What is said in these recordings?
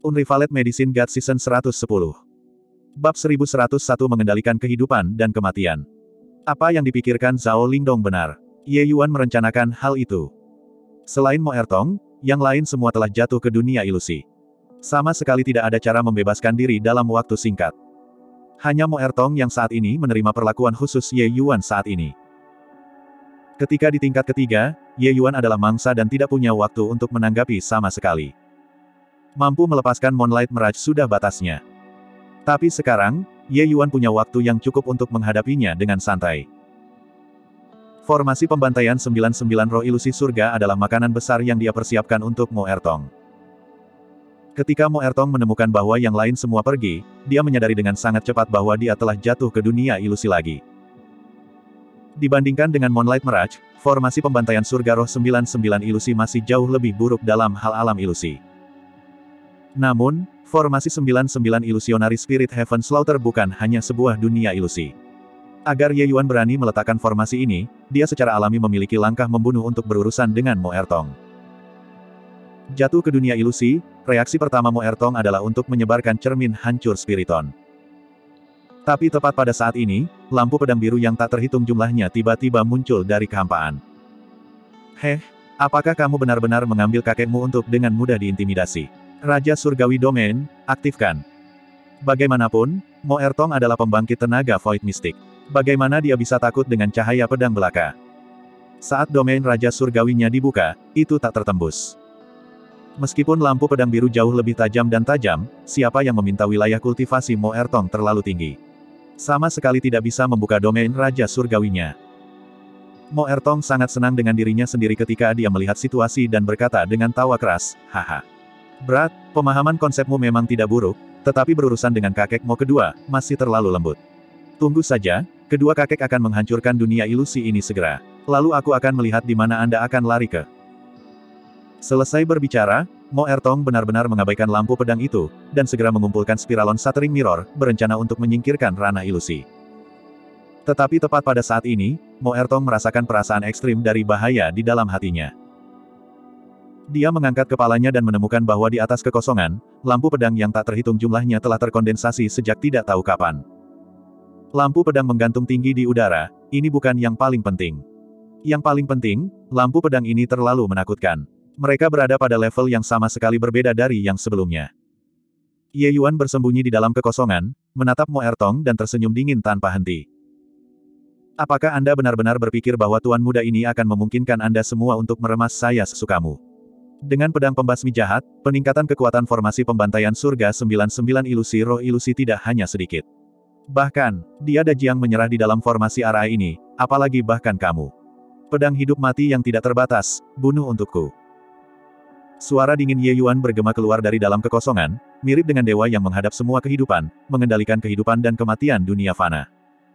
Unrivaled Medicine God Season 110. Bab 1101 mengendalikan kehidupan dan kematian. Apa yang dipikirkan Zhao Lingdong benar. Ye Yuan merencanakan hal itu. Selain Mo Ertong, yang lain semua telah jatuh ke dunia ilusi. Sama sekali tidak ada cara membebaskan diri dalam waktu singkat. Hanya Mo Ertong yang saat ini menerima perlakuan khusus Ye Yuan saat ini. Ketika di tingkat ketiga, Ye Yuan adalah mangsa dan tidak punya waktu untuk menanggapi sama sekali. Mampu melepaskan Moonlight Mirage sudah batasnya. Tapi sekarang, Ye Yuan punya waktu yang cukup untuk menghadapinya dengan santai. Formasi pembantaian 99 roh ilusi surga adalah makanan besar yang dia persiapkan untuk Mo Ertong. Ketika Mo Ertong menemukan bahwa yang lain semua pergi, dia menyadari dengan sangat cepat bahwa dia telah jatuh ke dunia ilusi lagi. Dibandingkan dengan Moonlight Mirage, formasi pembantaian surga roh 99 ilusi masih jauh lebih buruk dalam hal alam ilusi. Namun, formasi 99 Illusionary Spirit Heaven Slaughter bukan hanya sebuah dunia ilusi. Agar Ye Yuan berani meletakkan formasi ini, dia secara alami memiliki langkah membunuh untuk berurusan dengan Mo Ertong. Jatuh ke dunia ilusi, reaksi pertama Mo Ertong adalah untuk menyebarkan cermin hancur spiriton. Tapi tepat pada saat ini, lampu pedang biru yang tak terhitung jumlahnya tiba-tiba muncul dari kehampaan. Apakah kamu benar-benar mengambil kakekmu untuk dengan mudah diintimidasi? Raja Surgawi Domain, aktifkan. Bagaimanapun, Mo Ertong adalah pembangkit tenaga Void Mystic. Bagaimana dia bisa takut dengan cahaya pedang belaka? Saat domain Raja Surgawinya dibuka, itu tak tertembus. Meskipun lampu pedang biru jauh lebih tajam dan tajam, siapa yang meminta wilayah kultivasi Mo Ertong terlalu tinggi? Sama sekali tidak bisa membuka domain Raja Surgawinya. Mo Ertong sangat senang dengan dirinya sendiri ketika dia melihat situasi dan berkata dengan tawa keras, haha. Berat, pemahaman konsepmu memang tidak buruk, tetapi berurusan dengan kakekmu kedua, masih terlalu lembut. Tunggu saja, kedua kakek akan menghancurkan dunia ilusi ini segera. Lalu aku akan melihat di mana Anda akan lari ke. Selesai berbicara, Mo Ertong benar-benar mengabaikan lampu pedang itu, dan segera mengumpulkan spiralon Shattering Mirror, berencana untuk menyingkirkan ranah ilusi. Tetapi tepat pada saat ini, Mo Ertong merasakan perasaan ekstrim dari bahaya di dalam hatinya. Dia mengangkat kepalanya dan menemukan bahwa di atas kekosongan, lampu pedang yang tak terhitung jumlahnya telah terkondensasi sejak tidak tahu kapan. Lampu pedang menggantung tinggi di udara, ini bukan yang paling penting. Yang paling penting, lampu pedang ini terlalu menakutkan. Mereka berada pada level yang sama sekali berbeda dari yang sebelumnya. Ye Yuan bersembunyi di dalam kekosongan, menatap Mo Ertong dan tersenyum dingin tanpa henti. Apakah Anda benar-benar berpikir bahwa tuan muda ini akan memungkinkan Anda semua untuk meremas saya sesukamu? Dengan pedang pembasmi jahat, peningkatan kekuatan formasi pembantaian surga 99 ilusi roh ilusi tidak hanya sedikit. Bahkan, dia Dajiang menyerah di dalam formasi arah ini, apalagi bahkan kamu. Pedang hidup mati yang tidak terbatas, bunuh untukku. Suara dingin Ye Yuan bergema keluar dari dalam kekosongan, mirip dengan dewa yang menghadap semua kehidupan, mengendalikan kehidupan dan kematian dunia fana.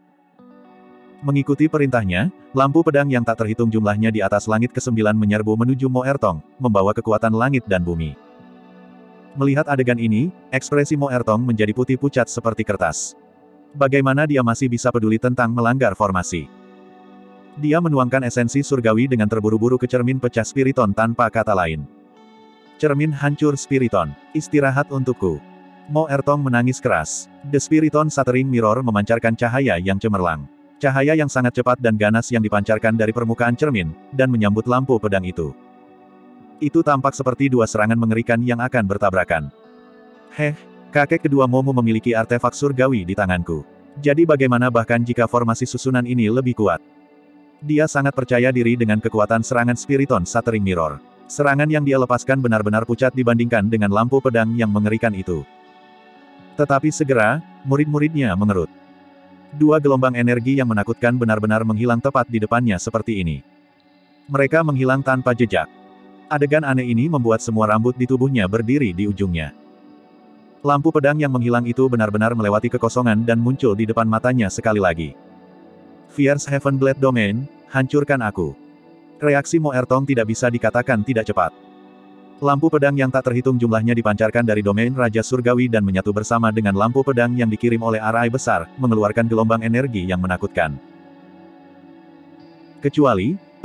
Mengikuti perintahnya, lampu pedang yang tak terhitung jumlahnya di atas langit ke-9 menyerbu menuju Mo Ertong, membawa kekuatan langit dan bumi. Melihat adegan ini, ekspresi Mo Ertong menjadi putih pucat seperti kertas. Bagaimana dia masih bisa peduli tentang melanggar formasi? Dia menuangkan esensi surgawi dengan terburu-buru ke cermin pecah spiriton tanpa kata lain. Cermin hancur spiriton, istirahat untukku. Mo Ertong menangis keras. The Spiriton Shattering Mirror memancarkan cahaya yang cemerlang. Cahaya yang sangat cepat dan ganas yang dipancarkan dari permukaan cermin, dan menyambut lampu pedang itu. Itu tampak seperti dua serangan mengerikan yang akan bertabrakan. Kakek kedua Momo memiliki artefak surgawi di tanganku. Jadi bagaimana bahkan jika formasi susunan ini lebih kuat? Dia sangat percaya diri dengan kekuatan serangan Spiriton Shattering Mirror. Serangan yang dia lepaskan benar-benar pucat dibandingkan dengan lampu pedang yang mengerikan itu. Tetapi segera, murid-muridnya mengerut. Dua gelombang energi yang menakutkan benar-benar menghilang tepat di depannya seperti ini. Mereka menghilang tanpa jejak. Adegan aneh ini membuat semua rambut di tubuhnya berdiri di ujungnya. Lampu pedang yang menghilang itu benar-benar melewati kekosongan dan muncul di depan matanya sekali lagi. Fierce Heaven Blade Domain, hancurkan aku. Reaksi Mo Ertong tidak bisa dikatakan tidak cepat. Lampu pedang yang tak terhitung jumlahnya dipancarkan dari domain Raja Surgawi dan menyatu bersama dengan lampu pedang yang dikirim oleh arai besar, mengeluarkan gelombang energi yang menakutkan. Kecuali,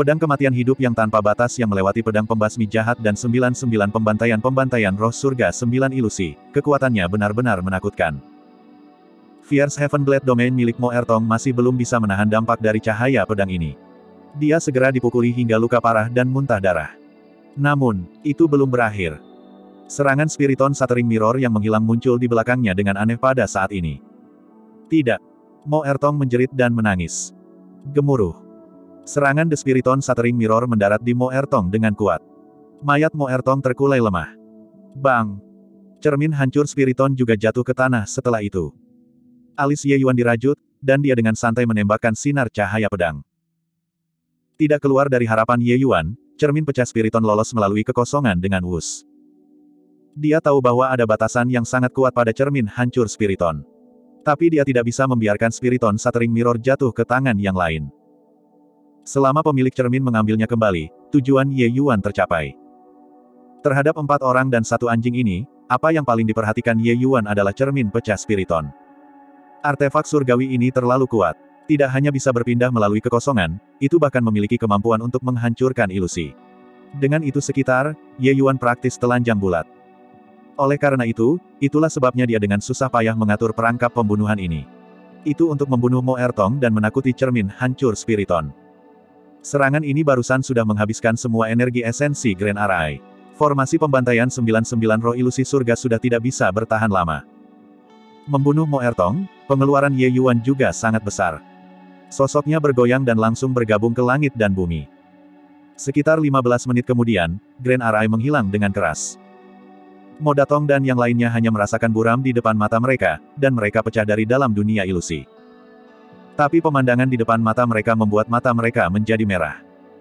Pedang kematian hidup yang tanpa batas yang melewati pedang pembasmi jahat dan 99 pembantaian roh surga 9 ilusi, kekuatannya benar-benar menakutkan. Fierce Heavenblade Domain milik Mo Ertong masih belum bisa menahan dampak dari cahaya pedang ini. Dia segera dipukuli hingga luka parah dan muntah darah. Namun, itu belum berakhir. Serangan Spiriton Shattering Mirror yang menghilang muncul di belakangnya dengan aneh pada saat ini. Tidak. Mo Ertong menjerit dan menangis. Gemuruh. Serangan The Spiriton Shattering Mirror mendarat di Mo Ertong dengan kuat. Mayat Mo Ertong terkulai lemah. Bang! Cermin hancur Spiriton juga jatuh ke tanah setelah itu. Alis Ye Yuan dirajut, dan dia dengan santai menembakkan sinar cahaya pedang. Tidak keluar dari harapan Ye Yuan, cermin pecah Spiriton lolos melalui kekosongan dengan wus. Dia tahu bahwa ada batasan yang sangat kuat pada cermin hancur Spiriton. Tapi dia tidak bisa membiarkan Spiriton Shattering Mirror jatuh ke tangan yang lain. Selama pemilik cermin mengambilnya kembali, tujuan Ye Yuan tercapai. Terhadap 4 orang dan 1 anjing ini, apa yang paling diperhatikan Ye Yuan adalah cermin pecah Spiriton. Artefak surgawi ini terlalu kuat. Tidak hanya bisa berpindah melalui kekosongan, itu bahkan memiliki kemampuan untuk menghancurkan ilusi. Dengan itu sekitar, Ye Yuan praktis telanjang bulat. Oleh karena itu, itulah sebabnya dia dengan susah payah mengatur perangkap pembunuhan ini. Itu untuk membunuh Mo Ertong dan menakuti cermin hancur Spiriton. Serangan ini barusan sudah menghabiskan semua energi esensi Grand Array. Formasi pembantaian 99 roh ilusi surga sudah tidak bisa bertahan lama. Membunuh Mo Ertong, pengeluaran Ye Yuan juga sangat besar. Sosoknya bergoyang dan langsung bergabung ke langit dan bumi. Sekitar 15 menit kemudian, Grand Array menghilang dengan keras. Mo Datong dan yang lainnya hanya merasakan buram di depan mata mereka, dan mereka pecah dari dalam dunia ilusi. Tapi pemandangan di depan mata mereka membuat mata mereka menjadi merah.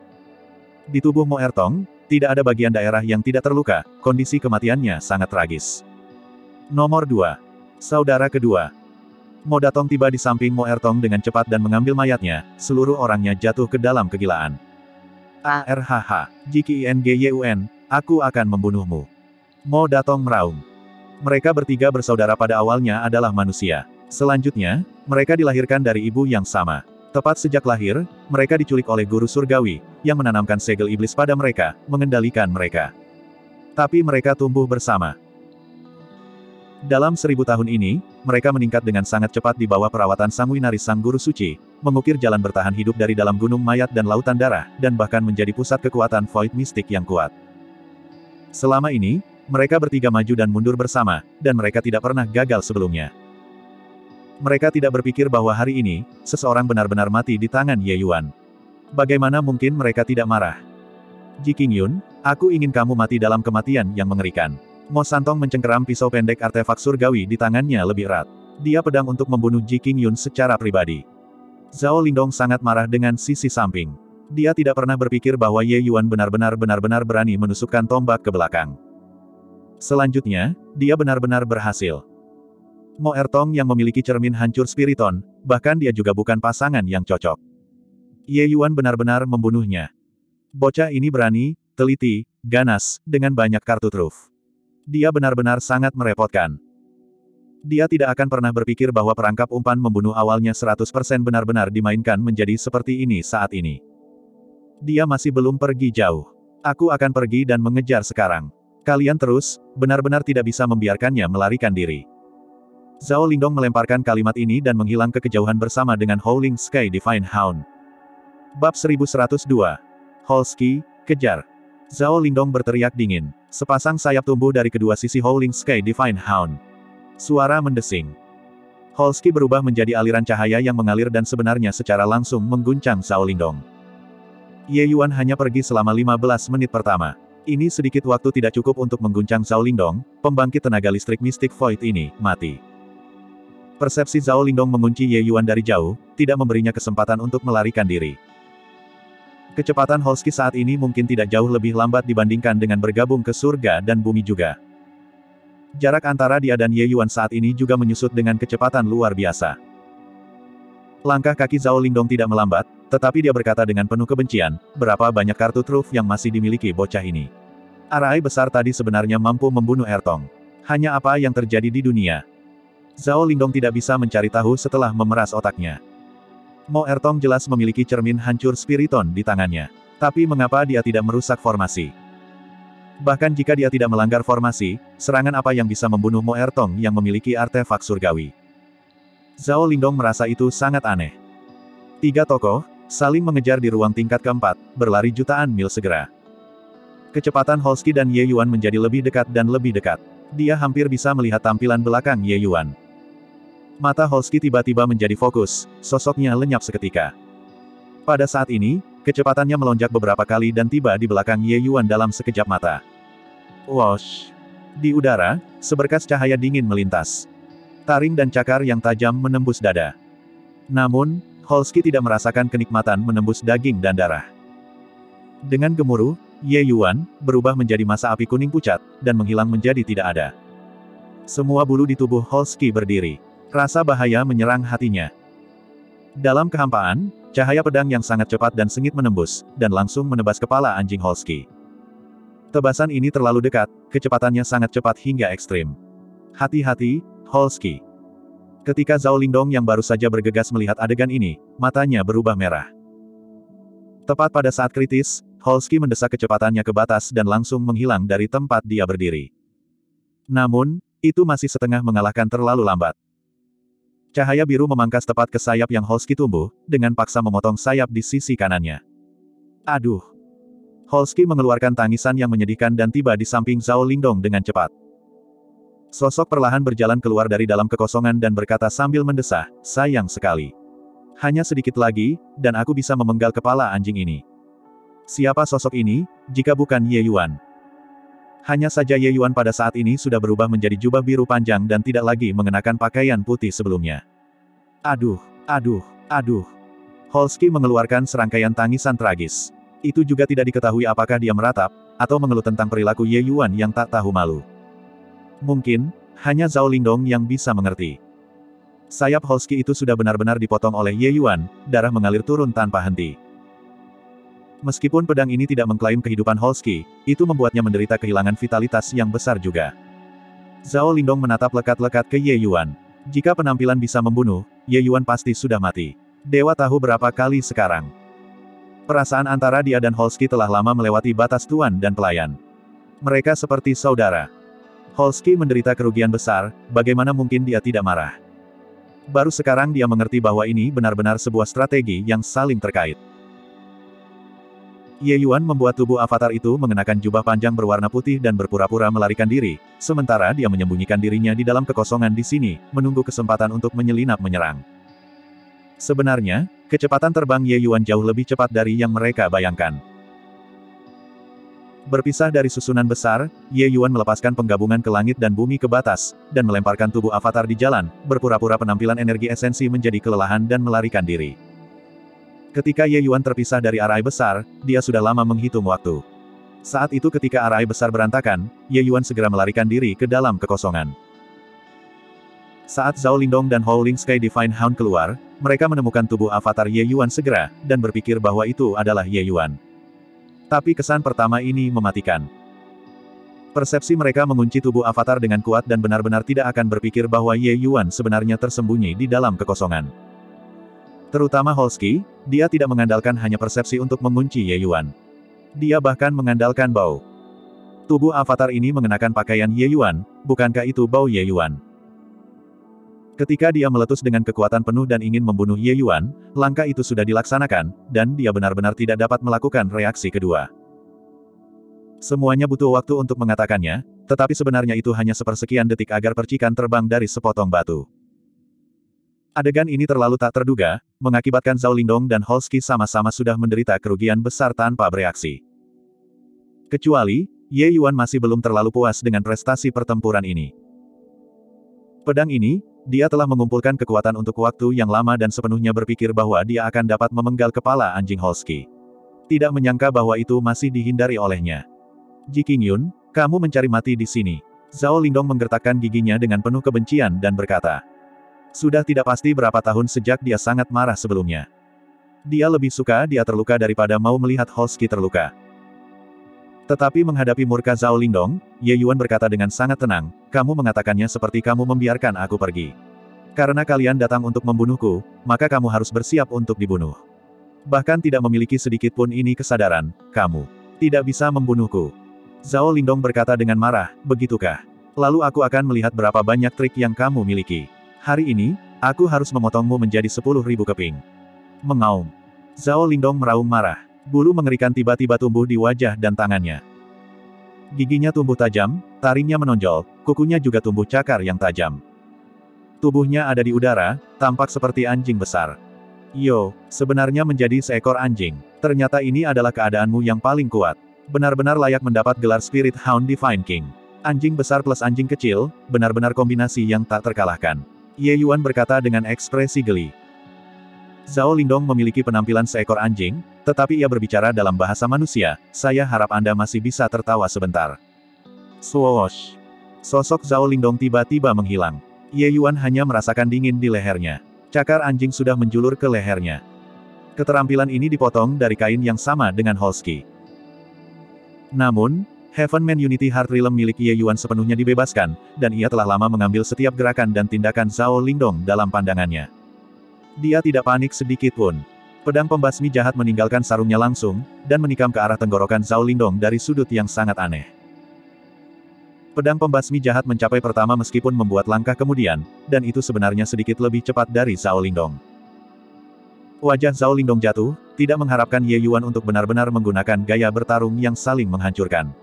Di tubuh Mo Ertong, tidak ada bagian daerah yang tidak terluka, kondisi kematiannya sangat tragis. Nomor 2. Saudara kedua. Mo Datong tiba di samping Mo Ertong dengan cepat dan mengambil mayatnya, seluruh orangnya jatuh ke dalam kegilaan. ARHH, JQINGYUN, aku akan membunuhmu. Mo Datong meraung. Mereka bertiga bersaudara pada awalnya adalah manusia. Selanjutnya, mereka dilahirkan dari ibu yang sama. Tepat sejak lahir, mereka diculik oleh guru surgawi, yang menanamkan segel iblis pada mereka, mengendalikan mereka. Tapi mereka tumbuh bersama. Dalam 1000 tahun ini, mereka meningkat dengan sangat cepat di bawah perawatan Sang Winaris Sang Guru Suci, mengukir jalan bertahan hidup dari dalam gunung mayat dan lautan darah, dan bahkan menjadi pusat kekuatan void mistik yang kuat. Selama ini, mereka bertiga maju dan mundur bersama, dan mereka tidak pernah gagal sebelumnya. Mereka tidak berpikir bahwa hari ini, seseorang benar-benar mati di tangan Ye Yuan. Bagaimana mungkin mereka tidak marah? Ji Qingyun, aku ingin kamu mati dalam kematian yang mengerikan. Mo Santong mencengkeram pisau pendek artefak surgawi di tangannya lebih erat. Dia pedang untuk membunuh Ji Qingyun secara pribadi. Zhao Lingdong sangat marah dengan sisi samping. Dia tidak pernah berpikir bahwa Ye Yuan benar-benar berani menusukkan tombak ke belakang. Selanjutnya, dia benar-benar berhasil. Mo Ertong yang memiliki cermin hancur Spiriton, bahkan dia juga bukan pasangan yang cocok. Ye Yuan benar-benar membunuhnya. Bocah ini berani, teliti, ganas, dengan banyak kartu truf. Dia benar-benar sangat merepotkan. Dia tidak akan pernah berpikir bahwa perangkap umpan membunuh awalnya 100% benar-benar dimainkan menjadi seperti ini saat ini. Dia masih belum pergi jauh. Aku akan pergi dan mengejar sekarang. Kalian terus, benar-benar tidak bisa membiarkannya melarikan diri. Zhao Lingdong melemparkan kalimat ini dan menghilang ke kejauhan bersama dengan Howling Sky Divine Hound. Bab 1102. Holski, kejar. Zhao Lingdong berteriak dingin. Sepasang sayap tumbuh dari kedua sisi Howling Sky Divine Hound. Suara mendesing. Holski berubah menjadi aliran cahaya yang mengalir dan sebenarnya secara langsung mengguncang Zhao Lingdong. Ye Yuan hanya pergi selama 15 menit pertama. Ini sedikit waktu tidak cukup untuk mengguncang Zhao Lingdong, pembangkit tenaga listrik Mystic Void ini, mati. Persepsi Zhao Lingdong mengunci Ye Yuan dari jauh, tidak memberinya kesempatan untuk melarikan diri. Kecepatan Holski saat ini mungkin tidak jauh lebih lambat dibandingkan dengan bergabung ke surga dan bumi juga. Jarak antara dia dan Ye Yuan saat ini juga menyusut dengan kecepatan luar biasa. Langkah kaki Zhao Lingdong tidak melambat, tetapi dia berkata dengan penuh kebencian, berapa banyak kartu truf yang masih dimiliki bocah ini. Arai besar tadi sebenarnya mampu membunuh Ertong. Hanya apa yang terjadi di dunia? Zhao Lingdong tidak bisa mencari tahu setelah memeras otaknya. Mo Ertong jelas memiliki cermin hancur Spiriton di tangannya. Tapi mengapa dia tidak merusak formasi? Bahkan jika dia tidak melanggar formasi, serangan apa yang bisa membunuh Mo Ertong yang memiliki artefak surgawi? Zhao Lindong merasa itu sangat aneh. Tiga tokoh, saling mengejar di ruang tingkat keempat, berlari jutaan mil segera. Kecepatan Holsky dan Ye Yuan menjadi lebih dekat dan lebih dekat. Dia hampir bisa melihat tampilan belakang Ye Yuan. Mata Holsky tiba-tiba menjadi fokus, sosoknya lenyap seketika. Pada saat ini, kecepatannya melonjak beberapa kali dan tiba di belakang Ye Yuan dalam sekejap mata. Whoosh! Di udara, seberkas cahaya dingin melintas. Taring dan cakar yang tajam menembus dada. Namun, Holsky tidak merasakan kenikmatan menembus daging dan darah. Dengan gemuruh, Ye Yuan berubah menjadi massa api kuning pucat, dan menghilang menjadi tidak ada. Semua bulu di tubuh Holsky berdiri. Rasa bahaya menyerang hatinya. Dalam kehampaan, cahaya pedang yang sangat cepat dan sengit menembus, dan langsung menebas kepala anjing Holsky. Tebasan ini terlalu dekat, kecepatannya sangat cepat hingga ekstrim. Hati-hati, Holsky. Ketika Zhao Lindong yang baru saja bergegas melihat adegan ini, matanya berubah merah. Tepat pada saat kritis, Holsky mendesak kecepatannya ke batas dan langsung menghilang dari tempat dia berdiri. Namun, itu masih setengah mengalahkan terlalu lambat. Cahaya biru memangkas tepat ke sayap yang Holsky tumbuh, dengan paksa memotong sayap di sisi kanannya. Aduh! Holsky mengeluarkan tangisan yang menyedihkan dan tiba di samping Zhao Lindong dengan cepat. Sosok perlahan berjalan keluar dari dalam kekosongan dan berkata sambil mendesah, sayang sekali. Hanya sedikit lagi, dan aku bisa memenggal kepala anjing ini. Siapa sosok ini, jika bukan Ye Yuan? Hanya saja Ye Yuan pada saat ini sudah berubah menjadi jubah biru panjang dan tidak lagi mengenakan pakaian putih sebelumnya. Aduh, aduh, aduh. Holsky mengeluarkan serangkaian tangisan tragis. Itu juga tidak diketahui apakah dia meratap, atau mengeluh tentang perilaku Ye Yuan yang tak tahu malu. Mungkin, hanya Zhao Lindong yang bisa mengerti. Sayap Holsky itu sudah benar-benar dipotong oleh Ye Yuan, darah mengalir turun tanpa henti. Meskipun pedang ini tidak mengklaim kehidupan Holsky, itu membuatnya menderita kehilangan vitalitas yang besar juga. Zhao Lindong menatap lekat-lekat ke Ye Yuan. Jika penampilan bisa membunuh, Ye Yuan pasti sudah mati. Dewa tahu berapa kali sekarang. Perasaan antara dia dan Holsky telah lama melewati batas tuan dan pelayan. Mereka seperti saudara. Holsky menderita kerugian besar, bagaimana mungkin dia tidak marah? Baru sekarang dia mengerti bahwa ini benar-benar sebuah strategi yang saling terkait. Ye Yuan membuat tubuh avatar itu mengenakan jubah panjang berwarna putih dan berpura-pura melarikan diri, sementara dia menyembunyikan dirinya di dalam kekosongan di sini, menunggu kesempatan untuk menyelinap menyerang. Sebenarnya, kecepatan terbang Ye Yuan jauh lebih cepat dari yang mereka bayangkan. Berpisah dari susunan besar, Ye Yuan melepaskan penggabungan ke langit dan bumi ke batas, dan melemparkan tubuh avatar di jalan, berpura-pura penampilan energi esensi menjadi kelelahan dan melarikan diri. Ketika Ye Yuan terpisah dari arai besar, dia sudah lama menghitung waktu. Saat itu ketika arai besar berantakan, Ye Yuan segera melarikan diri ke dalam kekosongan. Saat Zhao Lindong dan Howling Sky Divine Hound keluar, mereka menemukan tubuh avatar Ye Yuan segera, dan berpikir bahwa itu adalah Ye Yuan. Tapi kesan pertama ini mematikan. Persepsi mereka mengunci tubuh avatar dengan kuat dan benar-benar tidak akan berpikir bahwa Ye Yuan sebenarnya tersembunyi di dalam kekosongan. Terutama Holsky, dia tidak mengandalkan hanya persepsi untuk mengunci Ye Yuan. Dia bahkan mengandalkan bau. Tubuh avatar ini mengenakan pakaian Ye Yuan, bukankah itu bau Ye Yuan? Ketika dia meletus dengan kekuatan penuh dan ingin membunuh Ye Yuan, langkah itu sudah dilaksanakan, dan dia benar-benar tidak dapat melakukan reaksi kedua. Semuanya butuh waktu untuk mengatakannya, tetapi sebenarnya itu hanya sepersekian detik agar percikan terbang dari sepotong batu. Adegan ini terlalu tak terduga, mengakibatkan Zhao Lindong dan Holsky sama-sama sudah menderita kerugian besar tanpa bereaksi. Kecuali, Ye Yuan masih belum terlalu puas dengan prestasi pertempuran ini. Pedang ini, dia telah mengumpulkan kekuatan untuk waktu yang lama dan sepenuhnya berpikir bahwa dia akan dapat memenggal kepala anjing Holsky. Tidak menyangka bahwa itu masih dihindari olehnya. Ji Qingyun, kamu mencari mati di sini. Zhao Lindong menggertakkan giginya dengan penuh kebencian dan berkata. Sudah tidak pasti berapa tahun sejak dia sangat marah sebelumnya. Dia lebih suka dia terluka daripada mau melihat Holsky terluka. Tetapi menghadapi murka Zhao Lindong, Ye Yuan berkata dengan sangat tenang, kamu mengatakannya seperti kamu membiarkan aku pergi. Karena kalian datang untuk membunuhku, maka kamu harus bersiap untuk dibunuh. Bahkan tidak memiliki sedikit pun ini kesadaran, kamu tidak bisa membunuhku. Zhao Lindong berkata dengan marah, begitukah? Lalu aku akan melihat berapa banyak trik yang kamu miliki. Hari ini, aku harus memotongmu menjadi 10.000 keping. Mengaum. Zhao Lindong meraung marah. Bulu mengerikan tiba-tiba tumbuh di wajah dan tangannya. Giginya tumbuh tajam, taringnya menonjol, kukunya juga tumbuh cakar yang tajam. Tubuhnya ada di udara, tampak seperti anjing besar. Yo, sebenarnya menjadi seekor anjing. Ternyata ini adalah keadaanmu yang paling kuat. Benar-benar layak mendapat gelar Spirit Hound Divine King. Anjing besar plus anjing kecil, benar-benar kombinasi yang tak terkalahkan. Ye Yuan berkata dengan ekspresi geli. Zhao Lindong memiliki penampilan seekor anjing, tetapi ia berbicara dalam bahasa manusia, saya harap Anda masih bisa tertawa sebentar. Swoosh. Sosok Zhao Lindong tiba-tiba menghilang. Ye Yuan hanya merasakan dingin di lehernya. Cakar anjing sudah menjulur ke lehernya. Keterampilan ini dipotong dari kain yang sama dengan Holsky. Namun, Heavenman Unity Heart Realm milik Ye Yuan sepenuhnya dibebaskan, dan ia telah lama mengambil setiap gerakan dan tindakan Zhao Lindong dalam pandangannya. Dia tidak panik sedikit pun. Pedang pembasmi jahat meninggalkan sarungnya langsung, dan menikam ke arah tenggorokan Zhao Lindong dari sudut yang sangat aneh. Pedang pembasmi jahat mencapai pertama meskipun membuat langkah kemudian, dan itu sebenarnya sedikit lebih cepat dari Zhao Lindong. Wajah Zhao Lindong jatuh, tidak mengharapkan Ye Yuan untuk benar-benar menggunakan gaya bertarung yang saling menghancurkan.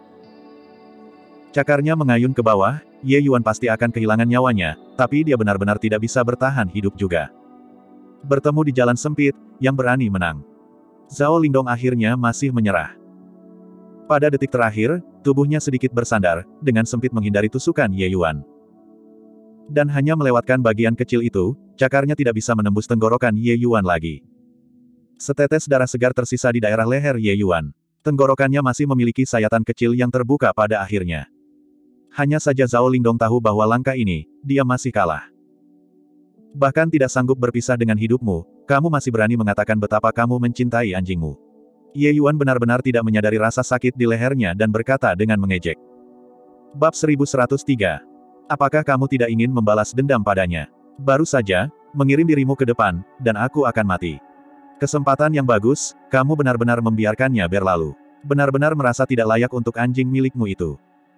Cakarnya mengayun ke bawah, Ye Yuan pasti akan kehilangan nyawanya, tapi dia benar-benar tidak bisa bertahan hidup juga. Bertemu di jalan sempit, yang berani menang. Zhao Lindong akhirnya masih menyerah. Pada detik terakhir, tubuhnya sedikit bersandar, dengan sempit menghindari tusukan Ye Yuan. Dan hanya melewatkan bagian kecil itu, cakarnya tidak bisa menembus tenggorokan Ye Yuan lagi. Setetes darah segar tersisa di daerah leher Ye Yuan. Tenggorokannya masih memiliki sayatan kecil yang terbuka pada akhirnya. Hanya saja Zhao Lindong tahu bahwa langkah ini, dia masih kalah. Bahkan tidak sanggup berpisah dengan hidupmu, kamu masih berani mengatakan betapa kamu mencintai anjingmu. Ye Yuan benar-benar tidak menyadari rasa sakit di lehernya dan berkata dengan mengejek. Bab 1103. Apakah kamu tidak ingin membalas dendam padanya? Baru saja, mengirim dirimu ke depan, dan aku akan mati. Kesempatan yang bagus, kamu benar-benar membiarkannya berlalu. Benar-benar merasa tidak layak untuk anjing milikmu itu.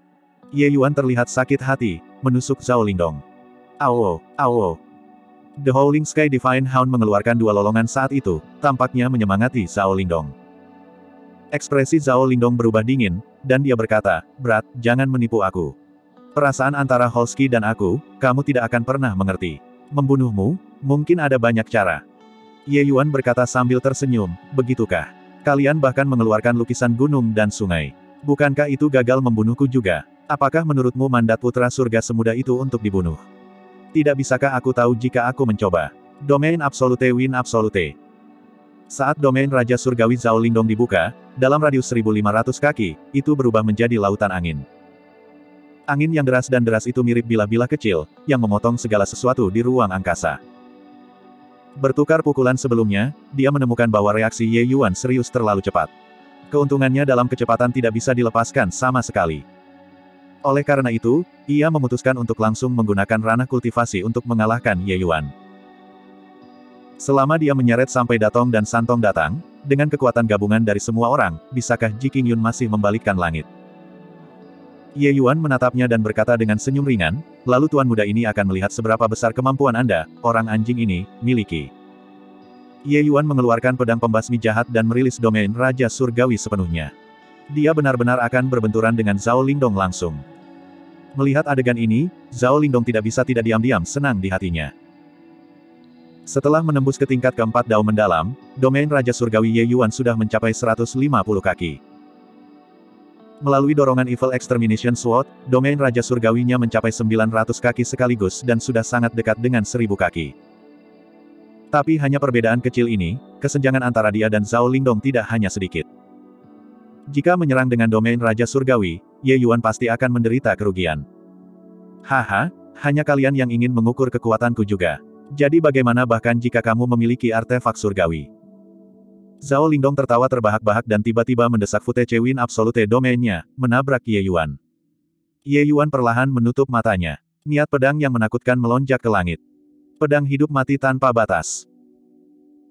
Ye Yuan terlihat sakit hati, menusuk Zhao Lindong. Awo, awo. The Howling Sky Divine Hound mengeluarkan dua lolongan saat itu, tampaknya menyemangati Zhao Lindong. Ekspresi Zhao Lindong berubah dingin, dan dia berkata, "Brat, jangan menipu aku. Perasaan antara Holsky dan aku, kamu tidak akan pernah mengerti. Membunuhmu, mungkin ada banyak cara." Ye Yuan berkata sambil tersenyum, "Begitukah? Kalian bahkan mengeluarkan lukisan gunung dan sungai. Bukankah itu gagal membunuhku juga? Apakah menurutmu mandat putra surga semudah itu untuk dibunuh? Tidak bisakah aku tahu jika aku mencoba? Domain Absolute Win Absolute." Saat domain Raja Surgawi Zhao Lindong dibuka, dalam radius 1.500 kaki, itu berubah menjadi lautan angin. Angin yang deras dan deras itu mirip bilah-bilah kecil, yang memotong segala sesuatu di ruang angkasa. Bertukar pukulan sebelumnya, dia menemukan bahwa reaksi Ye Yuan serius terlalu cepat. Keuntungannya dalam kecepatan tidak bisa dilepaskan sama sekali. Oleh karena itu, ia memutuskan untuk langsung menggunakan ranah kultivasi untuk mengalahkan Ye Yuan. Selama dia menyeret sampai Datong dan Santong datang, dengan kekuatan gabungan dari semua orang, bisakah Ji Qingyun masih membalikkan langit? Ye Yuan menatapnya dan berkata dengan senyum ringan, lalu tuan muda ini akan melihat seberapa besar kemampuan Anda, orang anjing ini, miliki. Ye Yuan mengeluarkan pedang pembasmi jahat dan merilis domain Raja Surgawi sepenuhnya. Dia benar-benar akan berbenturan dengan Zhao Lindong langsung. Melihat adegan ini, Zhao Lindong tidak bisa tidak diam-diam senang di hatinya. Setelah menembus ke tingkat keempat Dao mendalam, domain Raja Surgawi Ye Yuan sudah mencapai 150 kaki. Melalui dorongan Evil Extermination Sword, domain Raja Surgawinya mencapai 900 kaki sekaligus dan sudah sangat dekat dengan 1000 kaki. Tapi hanya perbedaan kecil ini, kesenjangan antara dia dan Zhao Lindong tidak hanya sedikit. Jika menyerang dengan domain Raja Surgawi, Ye Yuan pasti akan menderita kerugian. Haha, hanya kalian yang ingin mengukur kekuatanku juga. Jadi bagaimana bahkan jika kamu memiliki artefak surgawi? Zhao Lindong tertawa terbahak-bahak dan tiba-tiba mendesak Futece Win Absolute domainnya, menabrak Ye Yuan. Ye Yuan perlahan menutup matanya. Niat pedang yang menakutkan melonjak ke langit. Pedang hidup mati tanpa batas.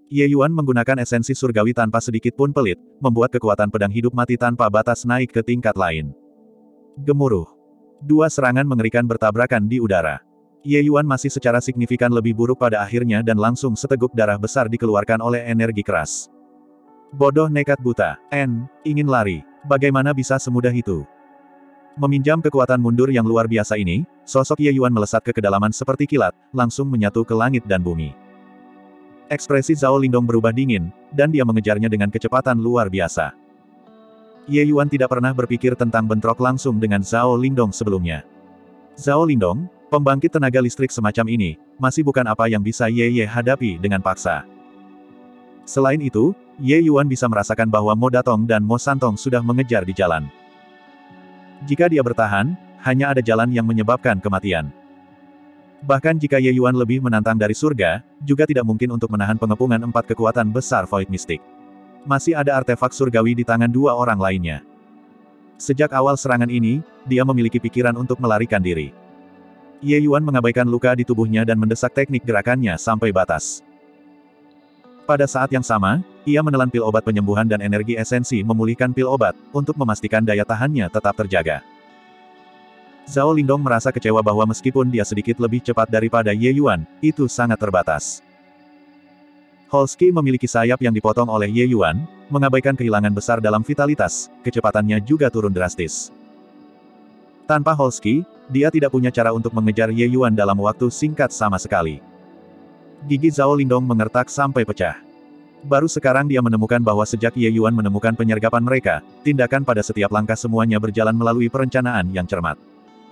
Ye Yuan menggunakan esensi surgawi tanpa sedikit pun pelit, membuat kekuatan pedang hidup mati tanpa batas naik ke tingkat lain. Gemuruh. Dua serangan mengerikan bertabrakan di udara. Ye Yuan masih secara signifikan lebih buruk pada akhirnya dan langsung seteguk darah besar dikeluarkan oleh energi keras. Bodoh nekat buta. Ingin lari. Bagaimana bisa semudah itu? Meminjam kekuatan mundur yang luar biasa ini, sosok Ye Yuan melesat ke kedalaman seperti kilat, langsung menyatu ke langit dan bumi. Ekspresi Zhao Lindong berubah dingin, dan dia mengejarnya dengan kecepatan luar biasa. Ye Yuan tidak pernah berpikir tentang bentrok langsung dengan Zhao Lindong sebelumnya. Zhao Lindong, pembangkit tenaga listrik semacam ini, masih bukan apa yang bisa Ye hadapi dengan paksa. Selain itu, Ye Yuan bisa merasakan bahwa Mo Datong dan Mo Santong sudah mengejar di jalan. Jika dia bertahan, hanya ada jalan yang menyebabkan kematian. Bahkan jika Ye Yuan lebih menantang dari surga, juga tidak mungkin untuk menahan pengepungan 4 kekuatan besar Void Mystic. Masih ada artefak surgawi di tangan 2 orang lainnya. Sejak awal serangan ini, dia memiliki pikiran untuk melarikan diri. Ye Yuan mengabaikan luka di tubuhnya dan mendesak teknik gerakannya sampai batas. Pada saat yang sama, ia menelan pil obat penyembuhan dan energi esensi memulihkan pil obat, untuk memastikan daya tahannya tetap terjaga. Zhao Lindong merasa kecewa bahwa meskipun dia sedikit lebih cepat daripada Ye Yuan, itu sangat terbatas. Holsky memiliki sayap yang dipotong oleh Ye Yuan, mengabaikan kehilangan besar dalam vitalitas, kecepatannya juga turun drastis. Tanpa Holsky, dia tidak punya cara untuk mengejar Ye Yuan dalam waktu singkat sama sekali. Gigi Zhao Lindong mengertak sampai pecah. Baru sekarang dia menemukan bahwa sejak Ye Yuan menemukan penyergapan mereka, tindakan pada setiap langkah semuanya berjalan melalui perencanaan yang cermat.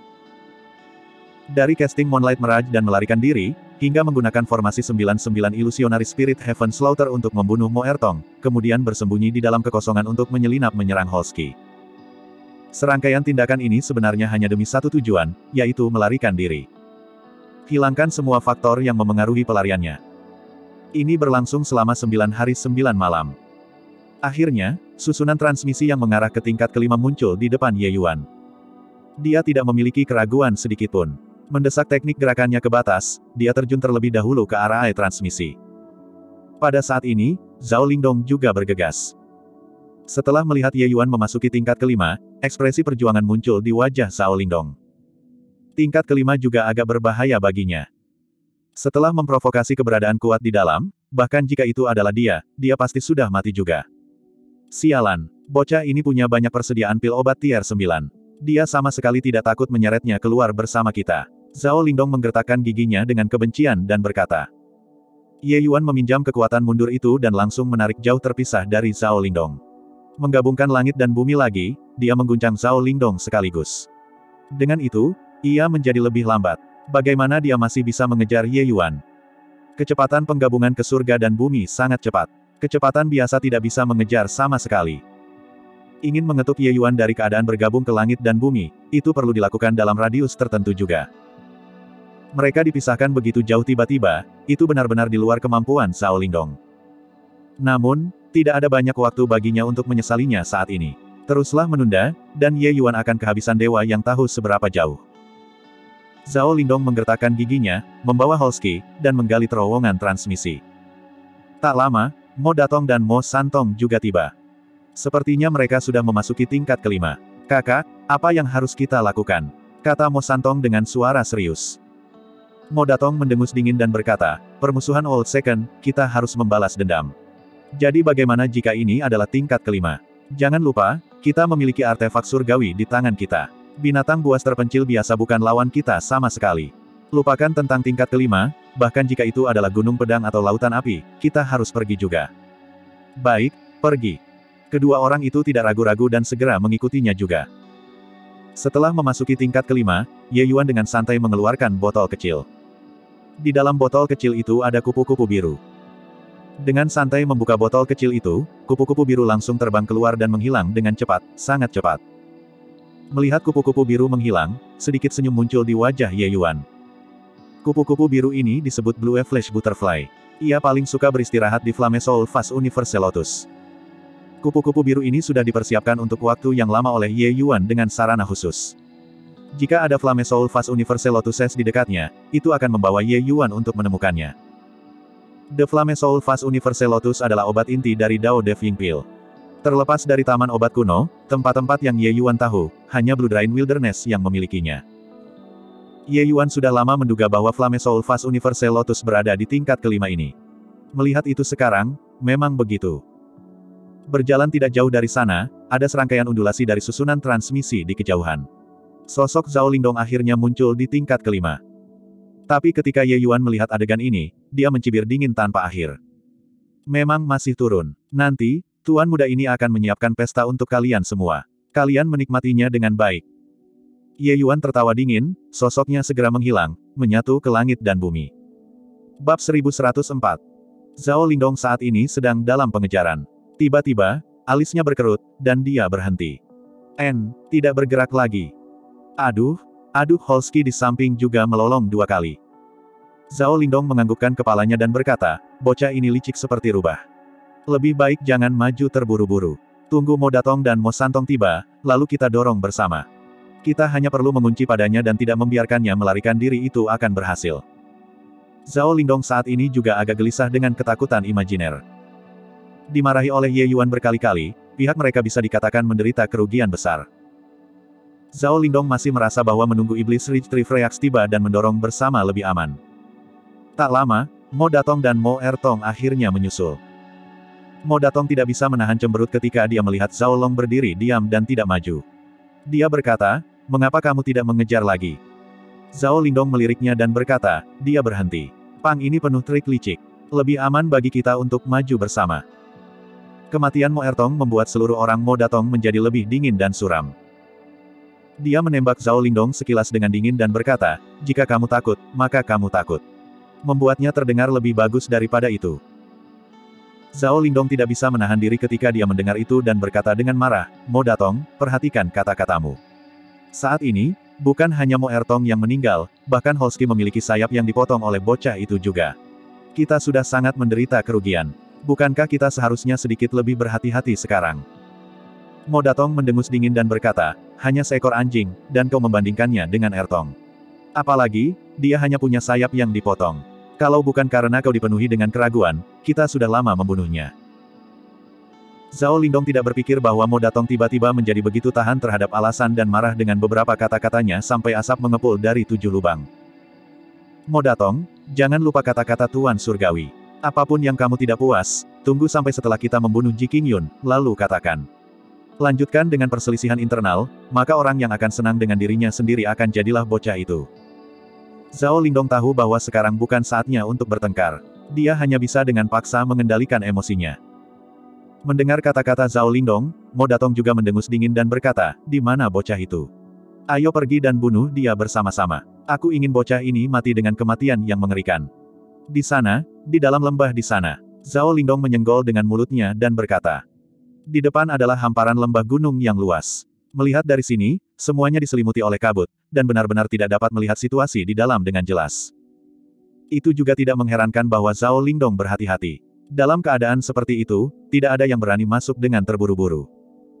Dari casting Moonlight Mirage dan melarikan diri, hingga menggunakan formasi 99 Illusionary Spirit Heaven Slaughter untuk membunuh Mo Ertong, kemudian bersembunyi di dalam kekosongan untuk menyelinap menyerang Holsky. Serangkaian tindakan ini sebenarnya hanya demi satu tujuan, yaitu melarikan diri. Hilangkan semua faktor yang memengaruhi pelariannya. Ini berlangsung selama 9 hari 9 malam. Akhirnya, susunan transmisi yang mengarah ke tingkat kelima muncul di depan Ye Yuan. Dia tidak memiliki keraguan sedikitpun. Mendesak teknik gerakannya ke batas, dia terjun terlebih dahulu ke arah air transmisi. Pada saat ini, Zhao Lindong juga bergegas. Setelah melihat Ye Yuan memasuki tingkat kelima, ekspresi perjuangan muncul di wajah Zhao Lindong. Tingkat kelima juga agak berbahaya baginya. Setelah memprovokasi keberadaan kuat di dalam, bahkan jika itu adalah dia pasti sudah mati juga. Sialan, bocah ini punya banyak persediaan pil obat tier 9. Dia sama sekali tidak takut menyeretnya keluar bersama kita. Zhao Lindong menggertakkan giginya dengan kebencian dan berkata. Ye Yuan meminjam kekuatan mundur itu dan langsung menarik jauh terpisah dari Zhao Lindong. Menggabungkan langit dan bumi lagi, dia mengguncang Zhao Lindong sekaligus. Dengan itu, ia menjadi lebih lambat. Bagaimana dia masih bisa mengejar Ye Yuan? Kecepatan penggabungan ke surga dan bumi sangat cepat. Kecepatan biasa tidak bisa mengejar sama sekali. Ingin mengetuk Ye Yuan dari keadaan bergabung ke langit dan bumi, itu perlu dilakukan dalam radius tertentu juga. Mereka dipisahkan begitu jauh tiba-tiba, itu benar-benar di luar kemampuan Zhao Lindong. Namun, tidak ada banyak waktu baginya untuk menyesalinya saat ini. Teruslah menunda, dan Ye Yuan akan kehabisan dewa yang tahu seberapa jauh. Zhao Lindong menggertakkan giginya, membawa Holsky, dan menggali terowongan transmisi. Tak lama, Mo Datong dan Mo Santong juga tiba. Sepertinya mereka sudah memasuki tingkat kelima. Kakak, apa yang harus kita lakukan? Kata Mo Santong dengan suara serius. Mo Datong mendengus dingin dan berkata, permusuhan Old Second, kita harus membalas dendam. Jadi bagaimana jika ini adalah tingkat kelima? Jangan lupa, kita memiliki artefak surgawi di tangan kita. Binatang buas terpencil biasa bukan lawan kita sama sekali. Lupakan tentang tingkat kelima, bahkan jika itu adalah gunung pedang atau lautan api, kita harus pergi juga. Baik, pergi. Kedua orang itu tidak ragu-ragu dan segera mengikutinya juga. Setelah memasuki tingkat kelima, Ye Yuan dengan santai mengeluarkan botol kecil. Di dalam botol kecil itu ada kupu-kupu biru. Dengan santai membuka botol kecil itu, kupu-kupu biru langsung terbang keluar dan menghilang dengan cepat, sangat cepat. Melihat kupu-kupu biru menghilang, sedikit senyum muncul di wajah Ye Yuan. Kupu-kupu biru ini disebut Blue Flash Butterfly. Ia paling suka beristirahat di Flame Soul Fast Universe Lotus. Kupu-kupu biru ini sudah dipersiapkan untuk waktu yang lama oleh Ye Yuan dengan sarana khusus. Jika ada Flame Soul Fast Universe Lotuses di dekatnya, itu akan membawa Ye Yuan untuk menemukannya. The Flame Soul Fast Universal Lotus adalah obat inti dari Dao Dev Ying Pill. Terlepas dari taman obat kuno, tempat-tempat yang Ye Yuan tahu, hanya Blue Drain Wilderness yang memilikinya. Ye Yuan sudah lama menduga bahwa Flame Soul Fast Universal Lotus berada di tingkat kelima ini. Melihat itu sekarang, memang begitu. Berjalan tidak jauh dari sana, ada serangkaian undulasi dari susunan transmisi di kejauhan. Sosok Zhao Lingdong akhirnya muncul di tingkat kelima. Tapi ketika Ye Yuan melihat adegan ini, dia mencibir dingin tanpa akhir. Memang masih turun. Nanti, tuan muda ini akan menyiapkan pesta untuk kalian semua. Kalian menikmatinya dengan baik. Ye Yuan tertawa dingin, sosoknya segera menghilang, menyatu ke langit dan bumi. Bab 1104. Zhao Lingdong saat ini sedang dalam pengejaran. Tiba-tiba, alisnya berkerut, dan dia berhenti. Tidak bergerak lagi. Aduh, Holski di samping juga melolong 2 kali. Zhao Lingdong menganggukkan kepalanya dan berkata, bocah ini licik seperti rubah. Lebih baik jangan maju terburu-buru. Tunggu Mo Datong dan Mo Santong tiba, lalu kita dorong bersama. Kita hanya perlu mengunci padanya dan tidak membiarkannya melarikan diri, itu akan berhasil. Zhao Lingdong saat ini juga agak gelisah dengan ketakutan imajiner. Dimarahi oleh Ye Yuan berkali-kali, pihak mereka bisa dikatakan menderita kerugian besar. Zhao Lingdong masih merasa bahwa menunggu iblis Rich Tree Freyax tiba dan mendorong bersama lebih aman. Tak lama, Mo Datong dan Mo Ertong akhirnya menyusul. Mo Datong tidak bisa menahan cemberut ketika dia melihat Zhao Long berdiri diam dan tidak maju. Dia berkata, mengapa kamu tidak mengejar lagi? Zhao Lingdong meliriknya dan berkata, dia berhenti. Pang ini penuh trik licik. Lebih aman bagi kita untuk maju bersama. Kematian Mo Ertong membuat seluruh orang Mo Datong menjadi lebih dingin dan suram. Dia menembak Zhao Lingdong sekilas dengan dingin dan berkata, jika kamu takut, maka kamu takut. Membuatnya terdengar lebih bagus daripada itu. Zhao Lingdong tidak bisa menahan diri ketika dia mendengar itu dan berkata dengan marah, Mo Datong, perhatikan kata-katamu. Saat ini, bukan hanya Mo Ertong yang meninggal, bahkan Holski memiliki sayap yang dipotong oleh bocah itu juga. Kita sudah sangat menderita kerugian. Bukankah kita seharusnya sedikit lebih berhati-hati sekarang? Mo Datong mendengus dingin dan berkata, hanya seekor anjing, dan kau membandingkannya dengan Ertong. Apalagi, dia hanya punya sayap yang dipotong. Kalau bukan karena kau dipenuhi dengan keraguan, kita sudah lama membunuhnya. Zhao Lingdong tidak berpikir bahwa Mo Datong tiba-tiba menjadi begitu tahan terhadap alasan dan marah dengan beberapa kata-katanya sampai asap mengepul dari 7 lubang. Mo Datong, jangan lupa kata-kata Tuan Surgawi. Apapun yang kamu tidak puas, tunggu sampai setelah kita membunuh Ji Qingyun, lalu katakan. Lanjutkan dengan perselisihan internal, maka orang yang akan senang dengan dirinya sendiri akan jadilah bocah itu. Zhao Lingdong tahu bahwa sekarang bukan saatnya untuk bertengkar. Dia hanya bisa dengan paksa mengendalikan emosinya. Mendengar kata-kata Zhao Lingdong, Mo Datong juga mendengus dingin dan berkata, di mana bocah itu? Ayo pergi dan bunuh dia bersama-sama. Aku ingin bocah ini mati dengan kematian yang mengerikan. Di sana, di dalam lembah di sana. Zhao Lingdong menyenggol dengan mulutnya dan berkata. Di depan adalah hamparan lembah gunung yang luas. Melihat dari sini, semuanya diselimuti oleh kabut, dan benar-benar tidak dapat melihat situasi di dalam dengan jelas. Itu juga tidak mengherankan bahwa Zhao Lingdong berhati-hati. Dalam keadaan seperti itu, tidak ada yang berani masuk dengan terburu-buru.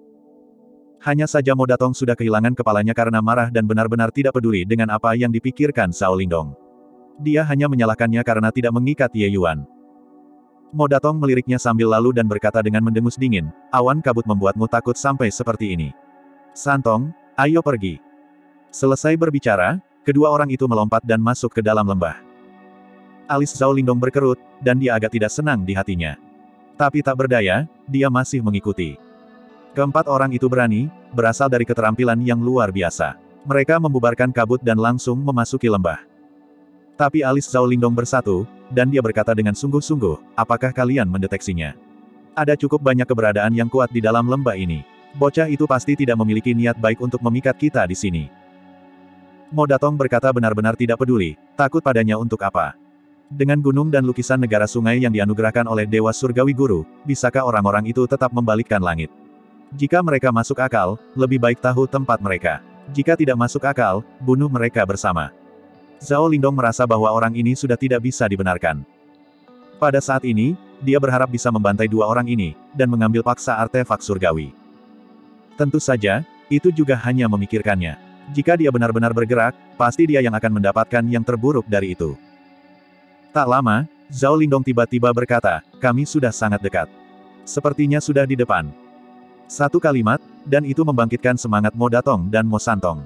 Hanya saja Mo Datong sudah kehilangan kepalanya karena marah dan benar-benar tidak peduli dengan apa yang dipikirkan Zhao Lingdong. Dia hanya menyalahkannya karena tidak mengikat Ye Yuan. Mo Datong meliriknya sambil lalu dan berkata dengan mendengus dingin, awan kabut membuatmu takut sampai seperti ini. Santong, ayo pergi. Selesai berbicara, kedua orang itu melompat dan masuk ke dalam lembah. Alis Zhao Lingdong berkerut, dan dia agak tidak senang di hatinya. Tapi tak berdaya, dia masih mengikuti. Keempat orang itu berani, berasal dari keterampilan yang luar biasa. Mereka membubarkan kabut dan langsung memasuki lembah. Tapi alis Zhao Lingdong bersatu, dan dia berkata dengan sungguh-sungguh, apakah kalian mendeteksinya? Ada cukup banyak keberadaan yang kuat di dalam lembah ini. Bocah itu pasti tidak memiliki niat baik untuk memikat kita di sini. Mo Datong berkata benar-benar tidak peduli, takut padanya untuk apa? Dengan gunung dan lukisan negara sungai yang dianugerahkan oleh Dewa Surgawi Guru, bisakah orang-orang itu tetap membalikkan langit? Jika mereka masuk akal, lebih baik tahu tempat mereka. Jika tidak masuk akal, bunuh mereka bersama. Zhao Lingdong merasa bahwa orang ini sudah tidak bisa dibenarkan. Pada saat ini, dia berharap bisa membantai dua orang ini, dan mengambil paksa artefak surgawi. Tentu saja, itu juga hanya memikirkannya. Jika dia benar-benar bergerak, pasti dia yang akan mendapatkan yang terburuk dari itu. Tak lama, Zhao Lindong tiba-tiba berkata, kami sudah sangat dekat. Sepertinya sudah di depan. Satu kalimat, dan itu membangkitkan semangat Mo Datong dan Mo Santong.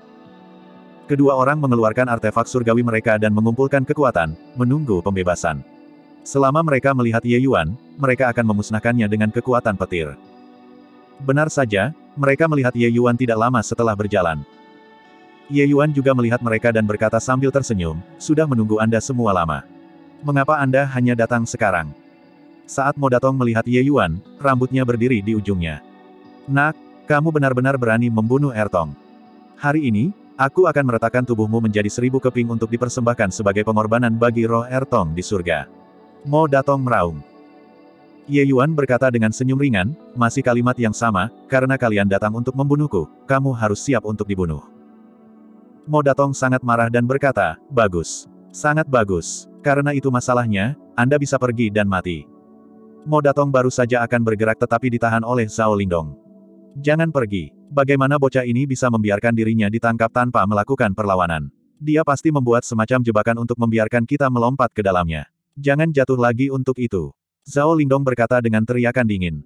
Kedua orang mengeluarkan artefak surgawi mereka dan mengumpulkan kekuatan, menunggu pembebasan. Selama mereka melihat Ye Yuan, mereka akan memusnahkannya dengan kekuatan petir. Benar saja, mereka melihat Ye Yuan tidak lama setelah berjalan. Ye Yuan juga melihat mereka dan berkata sambil tersenyum, sudah menunggu Anda semua lama. Mengapa Anda hanya datang sekarang? Saat Mo Datong melihat Ye Yuan, rambutnya berdiri di ujungnya. Nak, kamu benar-benar berani membunuh Ertong. Hari ini, aku akan meretakan tubuhmu menjadi 1000 keping untuk dipersembahkan sebagai pengorbanan bagi roh Ertong di surga. Mo Datong meraung. Ye Yuan berkata dengan senyum ringan, masih kalimat yang sama, karena kalian datang untuk membunuhku, kamu harus siap untuk dibunuh. Mo Datong sangat marah dan berkata, bagus. Sangat bagus. Karena itu masalahnya, Anda bisa pergi dan mati. Mo Datong baru saja akan bergerak tetapi ditahan oleh Zhao Lindong. Jangan pergi. Bagaimana bocah ini bisa membiarkan dirinya ditangkap tanpa melakukan perlawanan? Dia pasti membuat semacam jebakan untuk membiarkan kita melompat ke dalamnya. Jangan jatuh lagi untuk itu. Zhao Lindong berkata dengan teriakan dingin.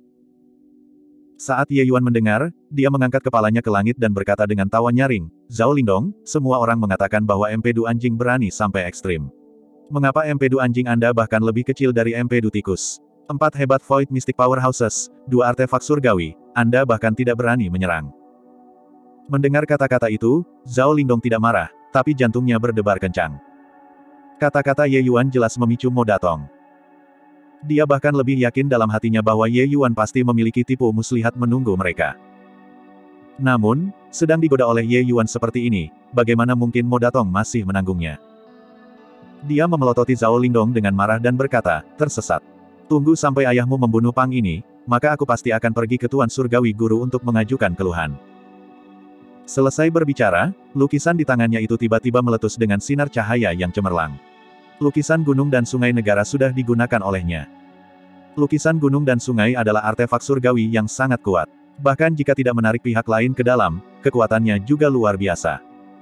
Saat Ye Yuan mendengar, dia mengangkat kepalanya ke langit dan berkata dengan tawa nyaring, Zhao Lindong, semua orang mengatakan bahwa empedu anjing berani sampai ekstrim. Mengapa empedu anjing Anda bahkan lebih kecil dari empedu tikus? 4 hebat Void Mystic Powerhouses, 2 artefak surgawi, Anda bahkan tidak berani menyerang. Mendengar kata-kata itu, Zhao Lindong tidak marah, tapi jantungnya berdebar kencang. Kata-kata Ye Yuan jelas memicu Mo Datong. Dia bahkan lebih yakin dalam hatinya bahwa Ye Yuan pasti memiliki tipu muslihat menunggu mereka. Namun, sedang digoda oleh Ye Yuan seperti ini, bagaimana mungkin Mo Datong masih menanggungnya? Dia memelototi Zhao Lindong dengan marah dan berkata, tersesat. Tunggu sampai ayahmu membunuh Pang ini, maka aku pasti akan pergi ke Tuan Surgawi Guru untuk mengajukan keluhan. Selesai berbicara, lukisan di tangannya itu tiba-tiba meletus dengan sinar cahaya yang cemerlang. Lukisan gunung dan sungai negara sudah digunakan olehnya. Lukisan gunung dan sungai adalah artefak surgawi yang sangat kuat. Bahkan jika tidak menarik pihak lain ke dalam, kekuatannya juga luar biasa.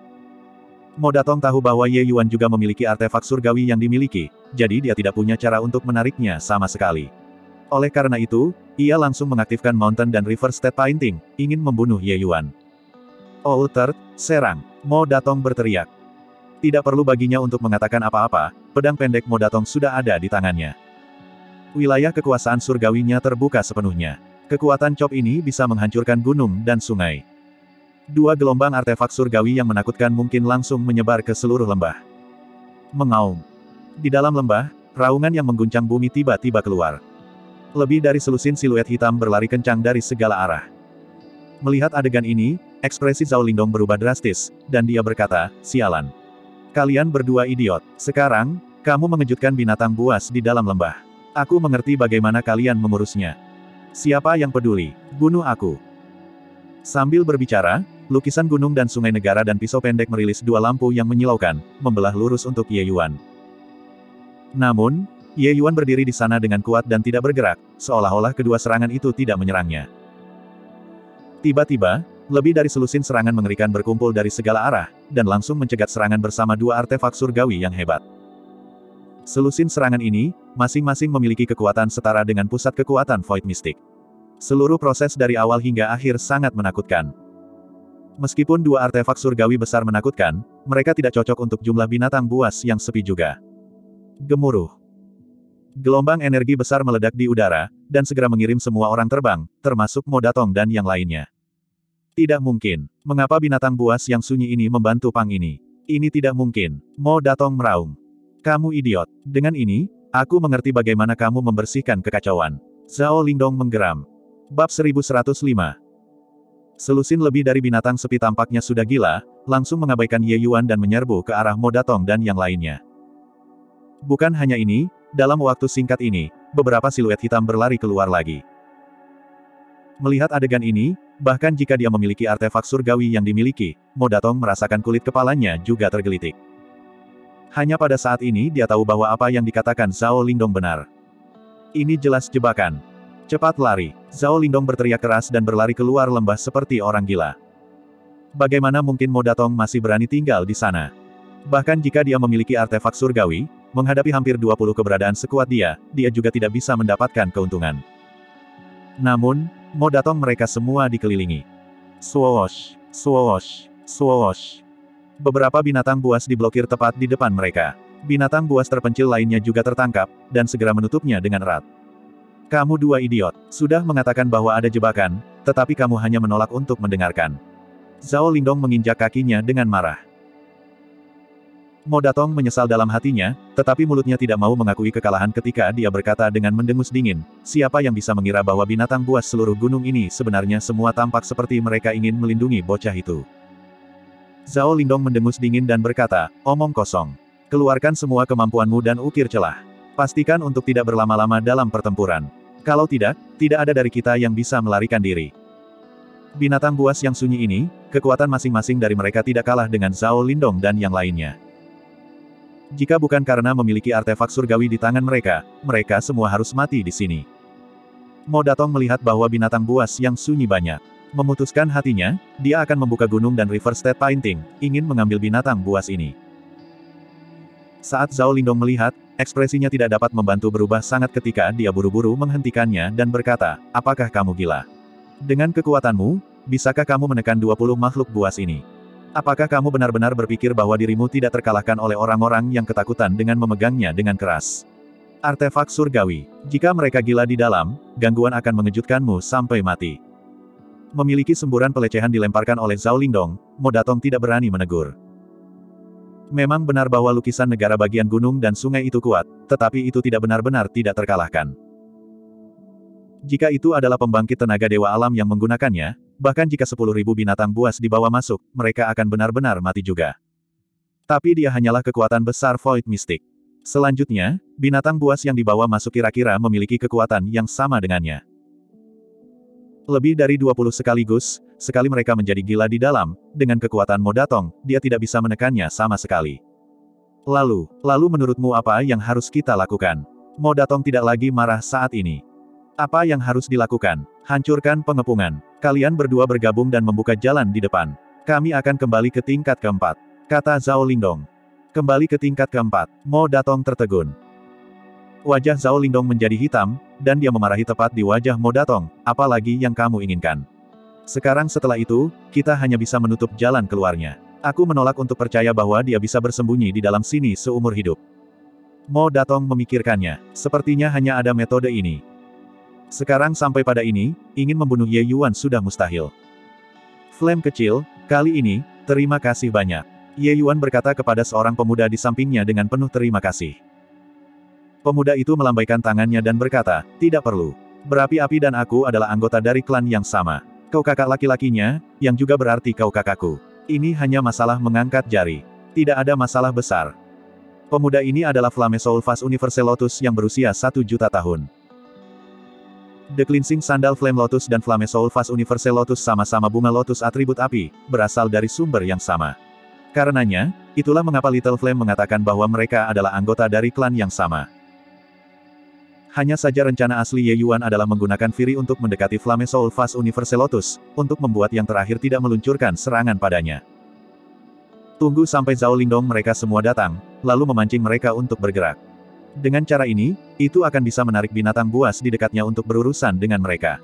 Mo Datong tahu bahwa Ye Yuan juga memiliki artefak surgawi yang dimiliki, jadi dia tidak punya cara untuk menariknya sama sekali. Oleh karena itu, ia langsung mengaktifkan Mountain dan River State Painting, ingin membunuh Ye Yuan. Oh Third, serang! Mo Datong berteriak. Tidak perlu baginya untuk mengatakan apa-apa, pedang pendek Mo Datong sudah ada di tangannya. Wilayah kekuasaan surgawinya terbuka sepenuhnya. Kekuatan chop ini bisa menghancurkan gunung dan sungai. 2 gelombang artefak surgawi yang menakutkan mungkin langsung menyebar ke seluruh lembah. Mengaum. Di dalam lembah, raungan yang mengguncang bumi tiba-tiba keluar. Lebih dari selusin siluet hitam berlari kencang dari segala arah. Melihat adegan ini, ekspresi Zhao Lindong berubah drastis, dan dia berkata, sialan. Kalian berdua idiot. Sekarang, kamu mengejutkan binatang buas di dalam lembah. Aku mengerti bagaimana kalian mengurusnya. Siapa yang peduli? Bunuh aku. Sambil berbicara, lukisan gunung dan sungai negara dan pisau pendek merilis 2 lampu yang menyilaukan, membelah lurus untuk Ye Yuan. Namun, Ye Yuan berdiri di sana dengan kuat dan tidak bergerak, seolah-olah kedua serangan itu tidak menyerangnya. Tiba-tiba, lebih dari selusin serangan mengerikan berkumpul dari segala arah, dan langsung mencegat serangan bersama 2 artefak surgawi yang hebat. Selusin serangan ini, masing-masing memiliki kekuatan setara dengan pusat kekuatan Void Mystic. Seluruh proses dari awal hingga akhir sangat menakutkan. Meskipun 2 artefak surgawi besar menakutkan, mereka tidak cocok untuk jumlah binatang buas yang sepi juga. Gemuruh. Gelombang energi besar meledak di udara, dan segera mengirim semua orang terbang, termasuk Mo Datong dan yang lainnya. Tidak mungkin. Mengapa binatang buas yang sunyi ini membantu Pang ini? Ini tidak mungkin. Mo Datong meraung. Kamu idiot. Dengan ini, aku mengerti bagaimana kamu membersihkan kekacauan. Zhao Lindong menggeram. Bab 1105. Selusin lebih dari binatang sepi tampaknya sudah gila, langsung mengabaikan Ye Yuan dan menyerbu ke arah Mo Datong dan yang lainnya. Bukan hanya ini, dalam waktu singkat ini, beberapa siluet hitam berlari keluar lagi. Melihat adegan ini, bahkan jika dia memiliki artefak surgawi yang dimiliki, Mo Datong merasakan kulit kepalanya juga tergelitik. Hanya pada saat ini dia tahu bahwa apa yang dikatakan Zhao Lindong benar. Ini jelas jebakan. Cepat lari. Zhao Lindong berteriak keras dan berlari keluar lembah seperti orang gila. Bagaimana mungkin Mo Datong masih berani tinggal di sana? Bahkan jika dia memiliki artefak surgawi, menghadapi hampir 20 keberadaan sekuat dia juga tidak bisa mendapatkan keuntungan. Namun, Mo Datong mereka semua dikelilingi. Swoosh, swoosh, swoosh. Beberapa binatang buas diblokir tepat di depan mereka. Binatang buas terpencil lainnya juga tertangkap, dan segera menutupnya dengan erat. Kamu dua idiot, sudah mengatakan bahwa ada jebakan, tetapi kamu hanya menolak untuk mendengarkan. Zhao Lindong menginjak kakinya dengan marah. Mo Datong menyesal dalam hatinya, tetapi mulutnya tidak mau mengakui kekalahan ketika dia berkata dengan mendengus dingin, siapa yang bisa mengira bahwa binatang buas seluruh gunung ini sebenarnya semua tampak seperti mereka ingin melindungi bocah itu. Zhao Lindong mendengus dingin dan berkata, omong kosong. Keluarkan semua kemampuanmu dan ukir celah. Pastikan untuk tidak berlama-lama dalam pertempuran. Kalau tidak, tidak ada dari kita yang bisa melarikan diri. Binatang buas yang sunyi ini, kekuatan masing-masing dari mereka tidak kalah dengan Zhao Lindong dan yang lainnya. Jika bukan karena memiliki artefak surgawi di tangan mereka, mereka semua harus mati di sini. Mo Datong melihat bahwa binatang buas yang sunyi banyak. Memutuskan hatinya, dia akan membuka gunung dan river state painting, ingin mengambil binatang buas ini. Saat Zhao Lindong melihat, ekspresinya tidak dapat membantu berubah sangat ketika dia buru-buru menghentikannya dan berkata, apakah kamu gila? Dengan kekuatanmu, bisakah kamu menekan 20 makhluk buas ini? Apakah kamu benar-benar berpikir bahwa dirimu tidak terkalahkan oleh orang-orang yang ketakutan dengan memegangnya dengan keras? Artefak surgawi. Jika mereka gila di dalam, gangguan akan mengejutkanmu sampai mati. Memiliki semburan pelecehan dilemparkan oleh Zhao Lindong, Mo Datong tidak berani menegur. Memang benar bahwa lukisan negara bagian gunung dan sungai itu kuat, tetapi itu tidak benar-benar tidak terkalahkan. Jika itu adalah pembangkit tenaga dewa alam yang menggunakannya, bahkan jika 10.000 binatang buas dibawa masuk, mereka akan benar-benar mati juga. Tapi dia hanyalah kekuatan besar Void Mystic. Selanjutnya, binatang buas yang dibawa masuk kira-kira memiliki kekuatan yang sama dengannya. Lebih dari 20 sekali mereka menjadi gila di dalam, dengan kekuatan Mo Datong, dia tidak bisa menekannya sama sekali. Lalu menurutmu apa yang harus kita lakukan? Mo Datong tidak lagi marah saat ini. Apa yang harus dilakukan? Hancurkan pengepungan. Kalian berdua bergabung dan membuka jalan di depan. Kami akan kembali ke tingkat keempat, kata Zhao Lindong. Kembali ke tingkat keempat. Mo Datong tertegun. Wajah Zhao Lindong menjadi hitam, dan dia memarahi tepat di wajah Mo Datong, apalagi yang kamu inginkan. Sekarang setelah itu, kita hanya bisa menutup jalan keluarnya. Aku menolak untuk percaya bahwa dia bisa bersembunyi di dalam sini seumur hidup. Mo Datong memikirkannya. Sepertinya hanya ada metode ini. Sekarang sampai pada ini, ingin membunuh Ye Yuan sudah mustahil. Flame kecil, kali ini, terima kasih banyak. Ye Yuan berkata kepada seorang pemuda di sampingnya dengan penuh terima kasih. Pemuda itu melambaikan tangannya dan berkata, tidak perlu. Berapi-api dan aku adalah anggota dari klan yang sama. Kau kakak laki-lakinya, yang juga berarti kau kakakku. Ini hanya masalah mengangkat jari. Tidak ada masalah besar. Pemuda ini adalah Flame Soul Fast Universal Lotus yang berusia 1 juta tahun. The Cleansing Sandal Flame Lotus dan Flame Soul Fast Universal Lotus sama-sama bunga lotus atribut api, berasal dari sumber yang sama. Karenanya, itulah mengapa Little Flame mengatakan bahwa mereka adalah anggota dari klan yang sama. Hanya saja rencana asli Ye Yuan adalah menggunakan Fury untuk mendekati Flame Soul Fast Universal Lotus, untuk membuat yang terakhir tidak meluncurkan serangan padanya. Tunggu sampai Zhao Lindong mereka semua datang, lalu memancing mereka untuk bergerak. Dengan cara ini, itu akan bisa menarik binatang buas di dekatnya untuk berurusan dengan mereka.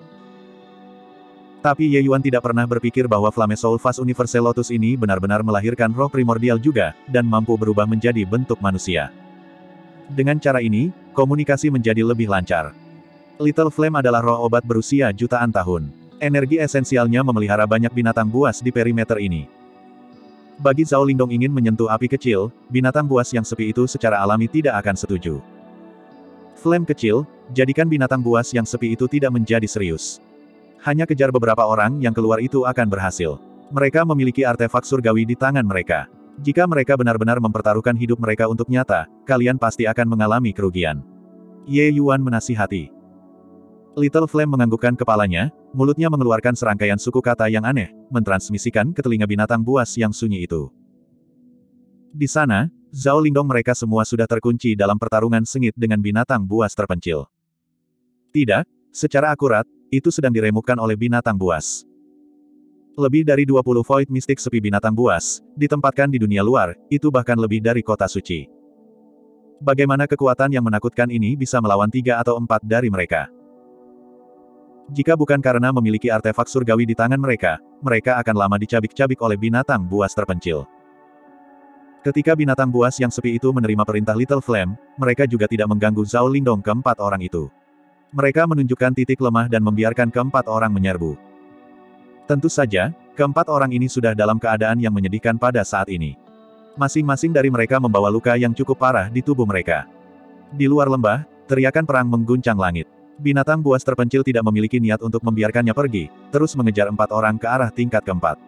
Tapi Ye Yuan tidak pernah berpikir bahwa Flame Soul Fast Universal Lotus ini benar-benar melahirkan roh primordial juga, dan mampu berubah menjadi bentuk manusia. Dengan cara ini, komunikasi menjadi lebih lancar. Little Flame adalah roh obat berusia jutaan tahun. Energi esensialnya memelihara banyak binatang buas di perimeter ini. Bagi Zhao Lindong ingin menyentuh api kecil, binatang buas yang sepi itu secara alami tidak akan setuju. Flame kecil, jadikan binatang buas yang sepi itu tidak menjadi serius. Hanya kejar beberapa orang yang keluar itu akan berhasil. Mereka memiliki artefak surgawi di tangan mereka. Jika mereka benar-benar mempertaruhkan hidup mereka untuk nyata, kalian pasti akan mengalami kerugian. Ye Yuan menasihati. Little Flame menganggukkan kepalanya, mulutnya mengeluarkan serangkaian suku kata yang aneh, mentransmisikan ke telinga binatang buas yang sunyi itu. Di sana, Zhao Lindong mereka semua sudah terkunci dalam pertarungan sengit dengan binatang buas terpencil. Tidak, secara akurat, itu sedang diremukkan oleh binatang buas. Lebih dari 20 Void Mystic sepi binatang buas, ditempatkan di dunia luar, itu bahkan lebih dari kota suci. Bagaimana kekuatan yang menakutkan ini bisa melawan 3 atau 4 dari mereka? Jika bukan karena memiliki artefak surgawi di tangan mereka, mereka akan lama dicabik-cabik oleh binatang buas terpencil. Ketika binatang buas yang sepi itu menerima perintah Little Flame, mereka juga tidak mengganggu Zhao Lingdong keempat orang itu. Mereka menunjukkan titik lemah dan membiarkan keempat orang menyerbu. Tentu saja, keempat orang ini sudah dalam keadaan yang menyedihkan pada saat ini. Masing-masing dari mereka membawa luka yang cukup parah di tubuh mereka. Di luar lembah, teriakan perang mengguncang langit. Binatang buas terpencil tidak memiliki niat untuk membiarkannya pergi, terus mengejar 4 orang ke arah tingkat keempat.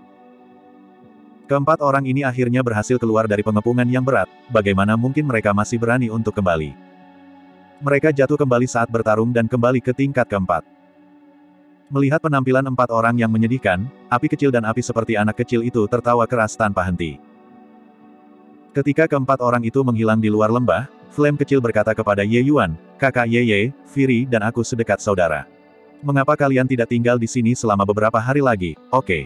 Keempat orang ini akhirnya berhasil keluar dari pengepungan yang berat, bagaimana mungkin mereka masih berani untuk kembali. Mereka jatuh kembali saat bertarung dan kembali ke tingkat keempat. Melihat penampilan 4 orang yang menyedihkan, api kecil dan api seperti anak kecil itu tertawa keras tanpa henti. Ketika keempat orang itu menghilang di luar lembah, Flame kecil berkata kepada Ye Yuan, "Kakak Ye, Firi dan aku sedekat saudara. Mengapa kalian tidak tinggal di sini selama beberapa hari lagi, oke?"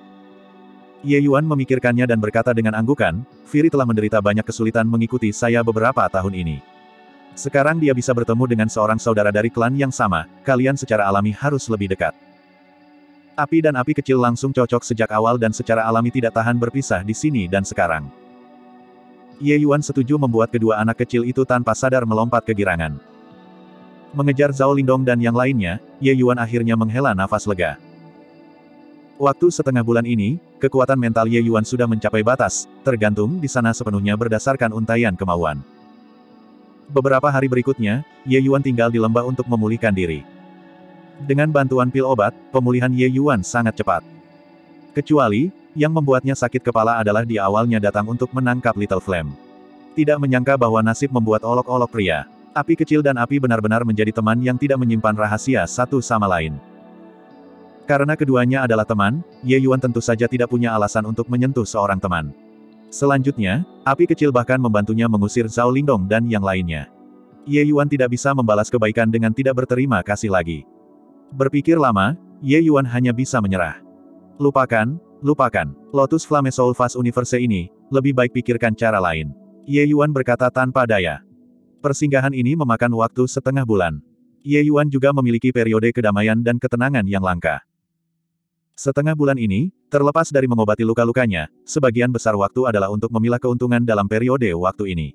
Ye Yuan memikirkannya dan berkata dengan anggukan, "Firi telah menderita banyak kesulitan mengikuti saya beberapa tahun ini. Sekarang dia bisa bertemu dengan seorang saudara dari klan yang sama, kalian secara alami harus lebih dekat." Api dan api kecil langsung cocok sejak awal dan secara alami tidak tahan berpisah di sini dan sekarang. Ye Yuan setuju membuat kedua anak kecil itu tanpa sadar melompat ke girangan. Mengejar Zhao Lingdong dan yang lainnya, Ye Yuan akhirnya menghela nafas lega. Waktu setengah bulan ini, kekuatan mental Ye Yuan sudah mencapai batas, tergantung di sana sepenuhnya berdasarkan untaian kemauan. Beberapa hari berikutnya, Ye Yuan tinggal di lembah untuk memulihkan diri. Dengan bantuan pil obat, pemulihan Ye Yuan sangat cepat. Kecuali, yang membuatnya sakit kepala adalah dia awalnya datang untuk menangkap Little Flame. Tidak menyangka bahwa nasib membuat olok-olok pria. Api kecil dan api benar-benar menjadi teman yang tidak menyimpan rahasia satu sama lain. Karena keduanya adalah teman, Ye Yuan tentu saja tidak punya alasan untuk menyentuh seorang teman. Selanjutnya, api kecil bahkan membantunya mengusir Zhao Lingdong dan yang lainnya. Ye Yuan tidak bisa membalas kebaikan dengan tidak berterima kasih lagi. Berpikir lama, Ye Yuan hanya bisa menyerah. Lupakan. Lotus Flame Soul Fast Universe ini, lebih baik pikirkan cara lain. Ye Yuan berkata tanpa daya. Persinggahan ini memakan waktu setengah bulan. Ye Yuan juga memiliki periode kedamaian dan ketenangan yang langka. Setengah bulan ini, terlepas dari mengobati luka-lukanya, sebagian besar waktu adalah untuk memilah keuntungan dalam periode waktu ini.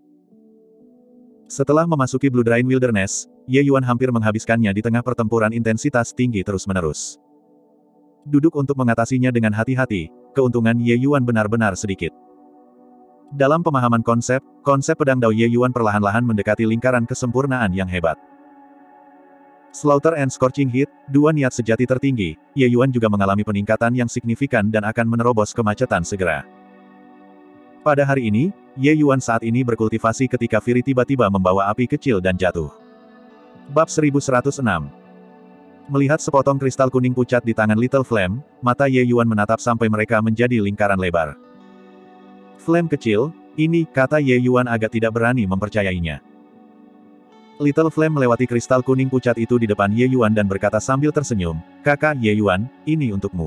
Setelah memasuki Blue Drain Wilderness, Ye Yuan hampir menghabiskannya di tengah pertempuran intensitas tinggi terus-menerus. Duduk untuk mengatasinya dengan hati-hati, keuntungan Ye Yuan benar-benar sedikit. Dalam pemahaman konsep pedang Dao Ye Yuan perlahan-lahan mendekati lingkaran kesempurnaan yang hebat. Slaughter and Scorching Heat, dua niat sejati tertinggi, Ye Yuan juga mengalami peningkatan yang signifikan dan akan menerobos kemacetan segera. Pada hari ini, Ye Yuan saat ini berkultivasi ketika Firi tiba-tiba membawa api kecil dan jatuh. Bab 1106. Melihat sepotong kristal kuning pucat di tangan Little Flame, mata Ye Yuan menatap sampai mereka menjadi lingkaran lebar. "Flame kecil, ini," kata Ye Yuan agak tidak berani mempercayainya. Little Flame melewati kristal kuning pucat itu di depan Ye Yuan dan berkata sambil tersenyum, "Kakak Ye Yuan, ini untukmu."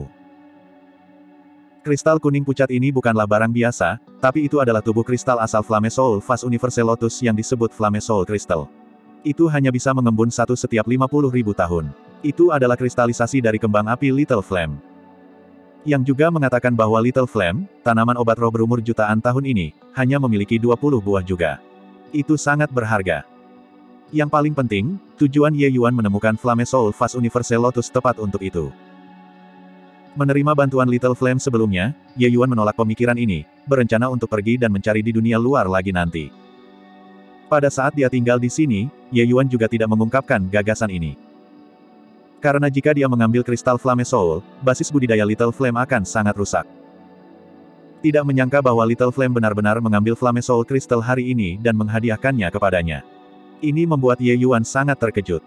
Kristal kuning pucat ini bukanlah barang biasa, tapi itu adalah tubuh kristal asal Flame Soul Fast Universe Lotus yang disebut Flame Soul Crystal. Itu hanya bisa mengembun satu setiap 50.000 tahun. Itu adalah kristalisasi dari kembang api Little Flame. Yang juga mengatakan bahwa Little Flame, tanaman obat roh berumur jutaan tahun ini, hanya memiliki 20 buah juga. Itu sangat berharga. Yang paling penting, tujuan Ye Yuan menemukan Flame Soul Fast Universe Lotus tepat untuk itu. Menerima bantuan Little Flame sebelumnya, Ye Yuan menolak pemikiran ini, berencana untuk pergi dan mencari di dunia luar lagi nanti. Pada saat dia tinggal di sini, Ye Yuan juga tidak mengungkapkan gagasan ini. Karena jika dia mengambil kristal Flame Soul, basis budidaya Little Flame akan sangat rusak. Tidak menyangka bahwa Little Flame benar-benar mengambil Flame Soul Crystal hari ini dan menghadiahkannya kepadanya. Ini membuat Ye Yuan sangat terkejut.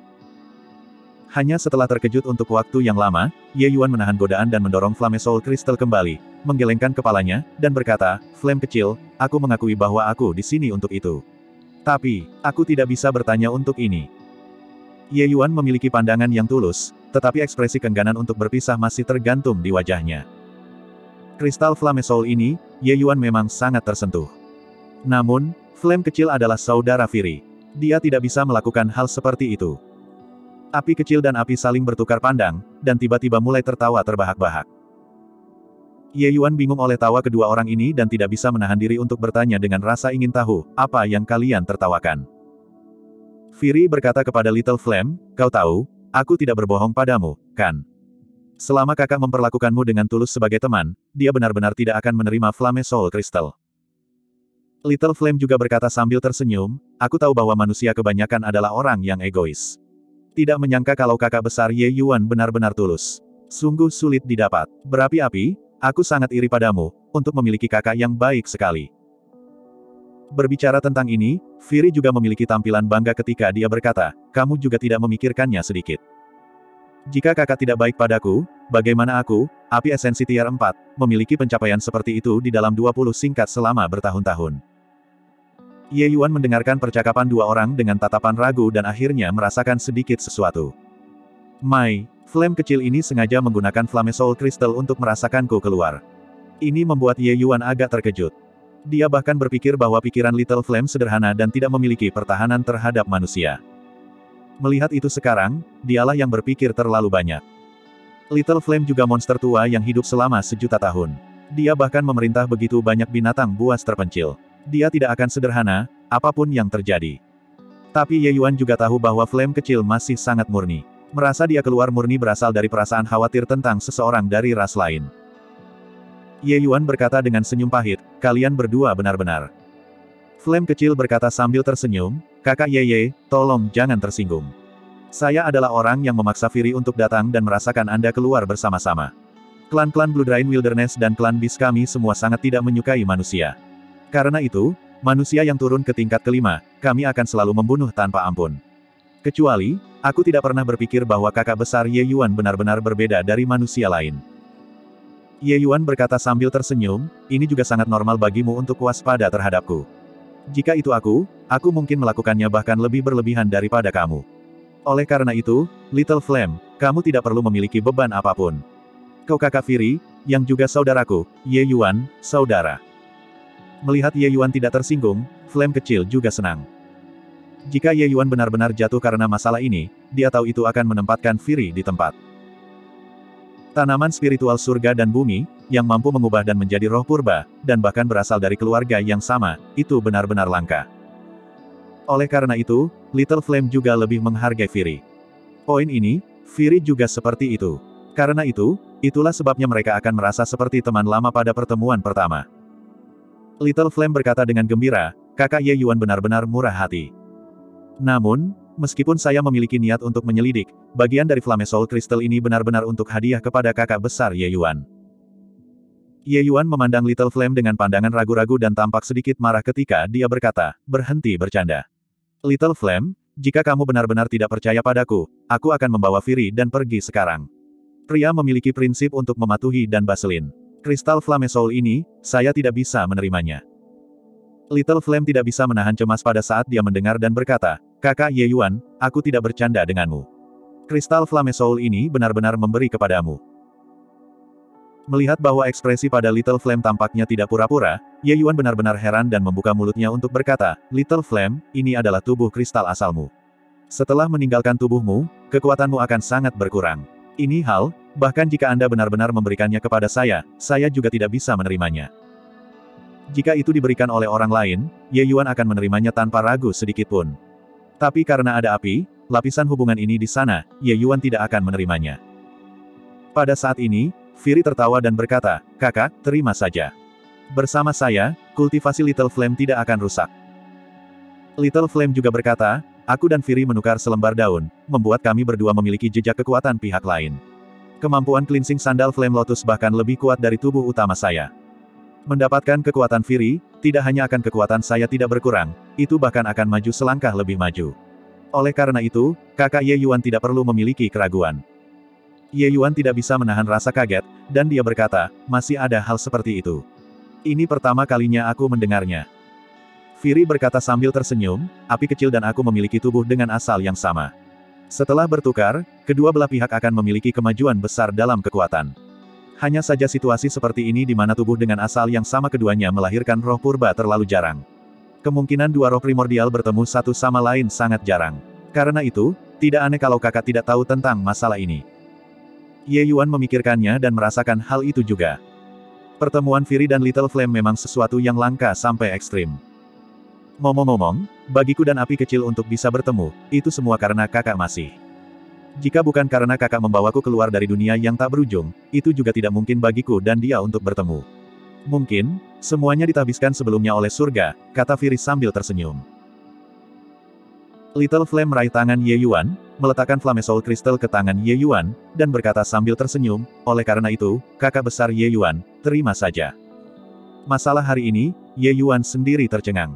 Hanya setelah terkejut untuk waktu yang lama, Ye Yuan menahan godaan dan mendorong Flame Soul Crystal kembali, menggelengkan kepalanya, dan berkata, "Flame kecil, aku mengakui bahwa aku di sini untuk itu. Tapi, aku tidak bisa bertanya untuk ini." Ye Yuan memiliki pandangan yang tulus, tetapi ekspresi keengganan untuk berpisah masih tergantung di wajahnya. Kristal Flame Soul ini, Ye Yuan memang sangat tersentuh. Namun, Flame kecil adalah saudara Fury. Dia tidak bisa melakukan hal seperti itu. Api kecil dan api saling bertukar pandang, dan tiba-tiba mulai tertawa terbahak-bahak. Ye Yuan bingung oleh tawa kedua orang ini dan tidak bisa menahan diri untuk bertanya dengan rasa ingin tahu, apa yang kalian tertawakan? Fury berkata kepada Little Flame, kau tahu, aku tidak berbohong padamu, kan? Selama kakak memperlakukanmu dengan tulus sebagai teman, dia benar-benar tidak akan menerima Flame Soul Crystal. Little Flame juga berkata sambil tersenyum, aku tahu bahwa manusia kebanyakan adalah orang yang egois. Tidak menyangka kalau kakak besar Ye Yuan benar-benar tulus. Sungguh sulit didapat. Berapi-api, aku sangat iri padamu, untuk memiliki kakak yang baik sekali. Berbicara tentang ini, Fury juga memiliki tampilan bangga ketika dia berkata, kamu juga tidak memikirkannya sedikit. Jika kakak tidak baik padaku, bagaimana aku, api esensi tier 4, memiliki pencapaian seperti itu di dalam 20 singkat selama bertahun-tahun. Ye Yuan mendengarkan percakapan dua orang dengan tatapan ragu dan akhirnya merasakan sedikit sesuatu. Flame kecil ini sengaja menggunakan Flame Soul Crystal untuk merasakanku keluar. Ini membuat Ye Yuan agak terkejut. Dia bahkan berpikir bahwa pikiran Little Flame sederhana dan tidak memiliki pertahanan terhadap manusia. Melihat itu sekarang, dialah yang berpikir terlalu banyak. Little Flame juga monster tua yang hidup selama 1.000.000 tahun. Dia bahkan memerintah begitu banyak binatang buas terpencil. Dia tidak akan sederhana, apapun yang terjadi. Tapi Ye Yuan juga tahu bahwa Flame kecil masih sangat murni. Merasa dia keluar murni berasal dari perasaan khawatir tentang seseorang dari ras lain. Ye Yuan berkata dengan senyum pahit, kalian berdua benar-benar. Flame kecil berkata sambil tersenyum, kakak Ye, tolong jangan tersinggung. Saya adalah orang yang memaksa Fury untuk datang dan merasakan Anda keluar bersama-sama. Klan-klan Bloodbrain Wilderness dan klan Beast kami semua sangat tidak menyukai manusia. Karena itu, manusia yang turun ke tingkat kelima, kami akan selalu membunuh tanpa ampun. Kecuali, aku tidak pernah berpikir bahwa kakak besar Ye Yuan benar-benar berbeda dari manusia lain. Ye Yuan berkata sambil tersenyum, ini juga sangat normal bagimu untuk waspada terhadapku. Jika itu aku mungkin melakukannya bahkan lebih berlebihan daripada kamu. Oleh karena itu, Little Flame, kamu tidak perlu memiliki beban apapun. Kau kakak Fury, yang juga saudaraku, Ye Yuan, saudara. Melihat Ye Yuan tidak tersinggung, Flame kecil juga senang. Jika Ye Yuan benar-benar jatuh karena masalah ini, dia tahu itu akan menempatkan Fury di tempat. Tanaman spiritual surga dan bumi, yang mampu mengubah dan menjadi roh purba, dan bahkan berasal dari keluarga yang sama, itu benar-benar langka. Oleh karena itu, Little Flame juga lebih menghargai Fury. Poin ini, Fury juga seperti itu. Karena itu, itulah sebabnya mereka akan merasa seperti teman lama pada pertemuan pertama. Little Flame berkata dengan gembira, kakak Ye Yuan benar-benar murah hati. Namun, meskipun saya memiliki niat untuk menyelidik, bagian dari Flame Soul Crystal ini benar-benar untuk hadiah kepada kakak besar Ye Yuan. Ye Yuan memandang Little Flame dengan pandangan ragu-ragu dan tampak sedikit marah ketika dia berkata, berhenti bercanda. Little Flame, jika kamu benar-benar tidak percaya padaku, aku akan membawa Fury dan pergi sekarang. Pria memiliki prinsip untuk mematuhi dan baselin. Kristal Flame Soul ini, saya tidak bisa menerimanya. Little Flame tidak bisa menahan cemas pada saat dia mendengar dan berkata, kakak Ye Yuan, aku tidak bercanda denganmu. Kristal Flame Soul ini benar-benar memberi kepadamu. Melihat bahwa ekspresi pada Little Flame tampaknya tidak pura-pura, Ye Yuan benar-benar heran dan membuka mulutnya untuk berkata, Little Flame, ini adalah tubuh kristal asalmu. Setelah meninggalkan tubuhmu, kekuatanmu akan sangat berkurang. Ini hal, bahkan jika Anda benar-benar memberikannya kepada saya juga tidak bisa menerimanya. Jika itu diberikan oleh orang lain, Ye Yuan akan menerimanya tanpa ragu sedikitpun. Tapi karena ada api, lapisan hubungan ini di sana, Ye Yuan tidak akan menerimanya. Pada saat ini, Fury tertawa dan berkata, kakak, terima saja. Bersama saya, kultivasi Little Flame tidak akan rusak. Little Flame juga berkata, aku dan Fury menukar selembar daun, membuat kami berdua memiliki jejak kekuatan pihak lain. Kemampuan cleansing sandal Flame Lotus bahkan lebih kuat dari tubuh utama saya. Mendapatkan kekuatan Fury, tidak hanya akan kekuatan saya tidak berkurang, itu bahkan akan maju selangkah lebih maju. Oleh karena itu, kakak Ye Yuan tidak perlu memiliki keraguan. Ye Yuan tidak bisa menahan rasa kaget, dan dia berkata, masih ada hal seperti itu. Ini pertama kalinya aku mendengarnya. Fury berkata sambil tersenyum, api kecil dan aku memiliki tubuh dengan asal yang sama. Setelah bertukar, kedua belah pihak akan memiliki kemajuan besar dalam kekuatan. Hanya saja situasi seperti ini di mana tubuh dengan asal yang sama keduanya melahirkan roh purba terlalu jarang. Kemungkinan dua roh primordial bertemu satu sama lain sangat jarang. Karena itu, tidak aneh kalau kakak tidak tahu tentang masalah ini. Ye Yuan memikirkannya dan merasakan hal itu juga. Pertemuan Fury dan Little Flame memang sesuatu yang langka sampai ekstrim. Ngomong-ngomong, bagiku dan api kecil untuk bisa bertemu, itu semua karena kakak masih. Jika bukan karena kakak membawaku keluar dari dunia yang tak berujung, itu juga tidak mungkin bagiku dan dia untuk bertemu. Mungkin, semuanya dithabiskan sebelumnya oleh surga, kata Fury sambil tersenyum. Little Flame meraih tangan Ye Yuan, meletakkan Flame Soul Crystal ke tangan Ye Yuan, dan berkata sambil tersenyum, oleh karena itu, kakak besar Ye Yuan, terima saja. Masalah hari ini, Ye Yuan sendiri tercengang.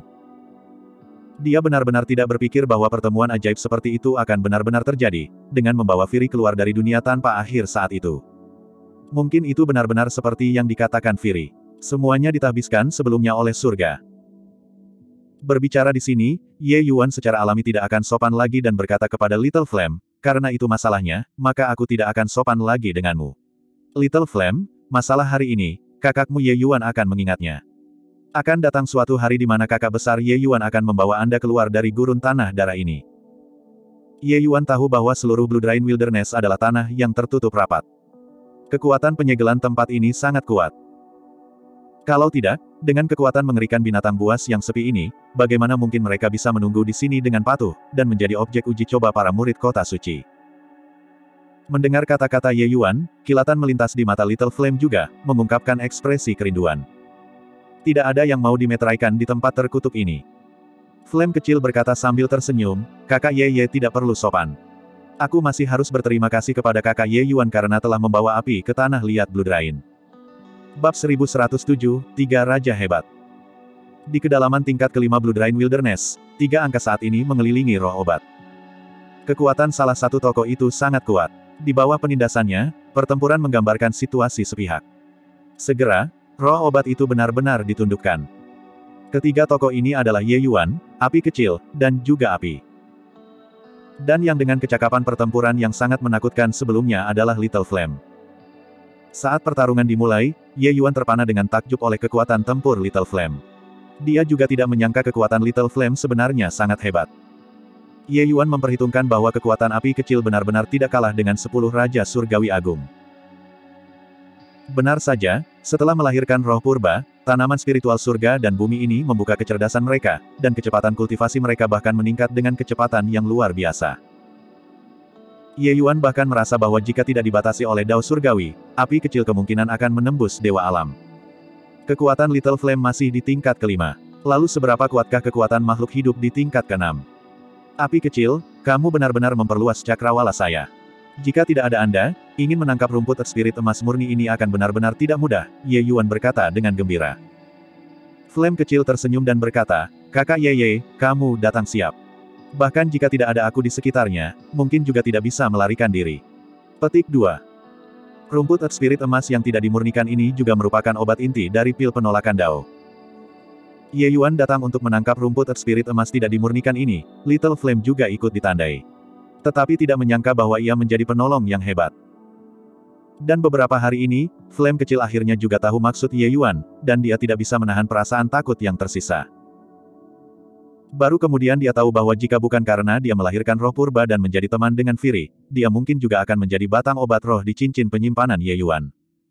Dia benar-benar tidak berpikir bahwa pertemuan ajaib seperti itu akan benar-benar terjadi, dengan membawa Fury keluar dari dunia tanpa akhir saat itu. Mungkin itu benar-benar seperti yang dikatakan Fury. Semuanya dithabiskan sebelumnya oleh surga. Berbicara di sini, Ye Yuan secara alami tidak akan sopan lagi dan berkata kepada Little Flame, karena itu masalahnya, maka aku tidak akan sopan lagi denganmu. Little Flame, masalah hari ini, kakakmu Ye Yuan akan mengingatnya. Akan datang suatu hari di mana kakak besar Ye Yuan akan membawa Anda keluar dari gurun tanah darah ini. Ye Yuan tahu bahwa seluruh Blood Rain Wilderness adalah tanah yang tertutup rapat. Kekuatan penyegelan tempat ini sangat kuat. Kalau tidak, dengan kekuatan mengerikan binatang buas yang sepi ini, bagaimana mungkin mereka bisa menunggu di sini dengan patuh, dan menjadi objek uji coba para murid kota suci. Mendengar kata-kata Ye Yuan, kilatan melintas di mata Little Flame juga, mengungkapkan ekspresi kerinduan. Tidak ada yang mau dimeteraikan di tempat terkutuk ini. Flame kecil berkata sambil tersenyum, kakak Ye tidak perlu sopan. Aku masih harus berterima kasih kepada kakak Ye Yuan karena telah membawa api ke tanah liat Blood Rain. Bab 1107, Tiga Raja Hebat. Di kedalaman tingkat kelima Blood Rain Wilderness, tiga angka saat ini mengelilingi roh obat. Kekuatan salah satu tokoh itu sangat kuat. Di bawah penindasannya, pertempuran menggambarkan situasi sepihak. Segera, roh obat itu benar-benar ditundukkan. Ketiga tokoh ini adalah Ye Yuan, api kecil, dan juga api. Dan yang dengan kecakapan pertempuran yang sangat menakutkan sebelumnya adalah Little Flame. Saat pertarungan dimulai, Ye Yuan terpana dengan takjub oleh kekuatan tempur Little Flame. Dia juga tidak menyangka kekuatan Little Flame sebenarnya sangat hebat. Ye Yuan memperhitungkan bahwa kekuatan api kecil benar-benar tidak kalah dengan 10 Raja Surgawi Agung. Benar saja, setelah melahirkan roh purba, tanaman spiritual surga dan bumi ini membuka kecerdasan mereka, dan kecepatan kultivasi mereka bahkan meningkat dengan kecepatan yang luar biasa. Ye Yuan bahkan merasa bahwa jika tidak dibatasi oleh Dao Surgawi, api kecil kemungkinan akan menembus Dewa Alam. Kekuatan Little Flame masih di tingkat kelima. Lalu seberapa kuatkah kekuatan makhluk hidup di tingkat keenam? Api kecil, kamu benar-benar memperluas cakrawala saya. Jika tidak ada Anda, ingin menangkap rumput spirit emas murni ini akan benar-benar tidak mudah, Ye Yuan berkata dengan gembira. Flame kecil tersenyum dan berkata, kakak Ye, kamu datang siap. Bahkan jika tidak ada aku di sekitarnya, mungkin juga tidak bisa melarikan diri. Petik 2. Rumput spirit emas yang tidak dimurnikan ini juga merupakan obat inti dari pil penolakan Dao. Ye Yuan datang untuk menangkap rumput spirit emas tidak dimurnikan ini, Little Flame juga ikut ditandai. Tetapi tidak menyangka bahwa ia menjadi penolong yang hebat. Dan beberapa hari ini, Flame kecil akhirnya juga tahu maksud Ye Yuan, dan dia tidak bisa menahan perasaan takut yang tersisa. Baru kemudian dia tahu bahwa jika bukan karena dia melahirkan roh purba dan menjadi teman dengan Fury, dia mungkin juga akan menjadi batang obat roh di cincin penyimpanan Ye Yuan.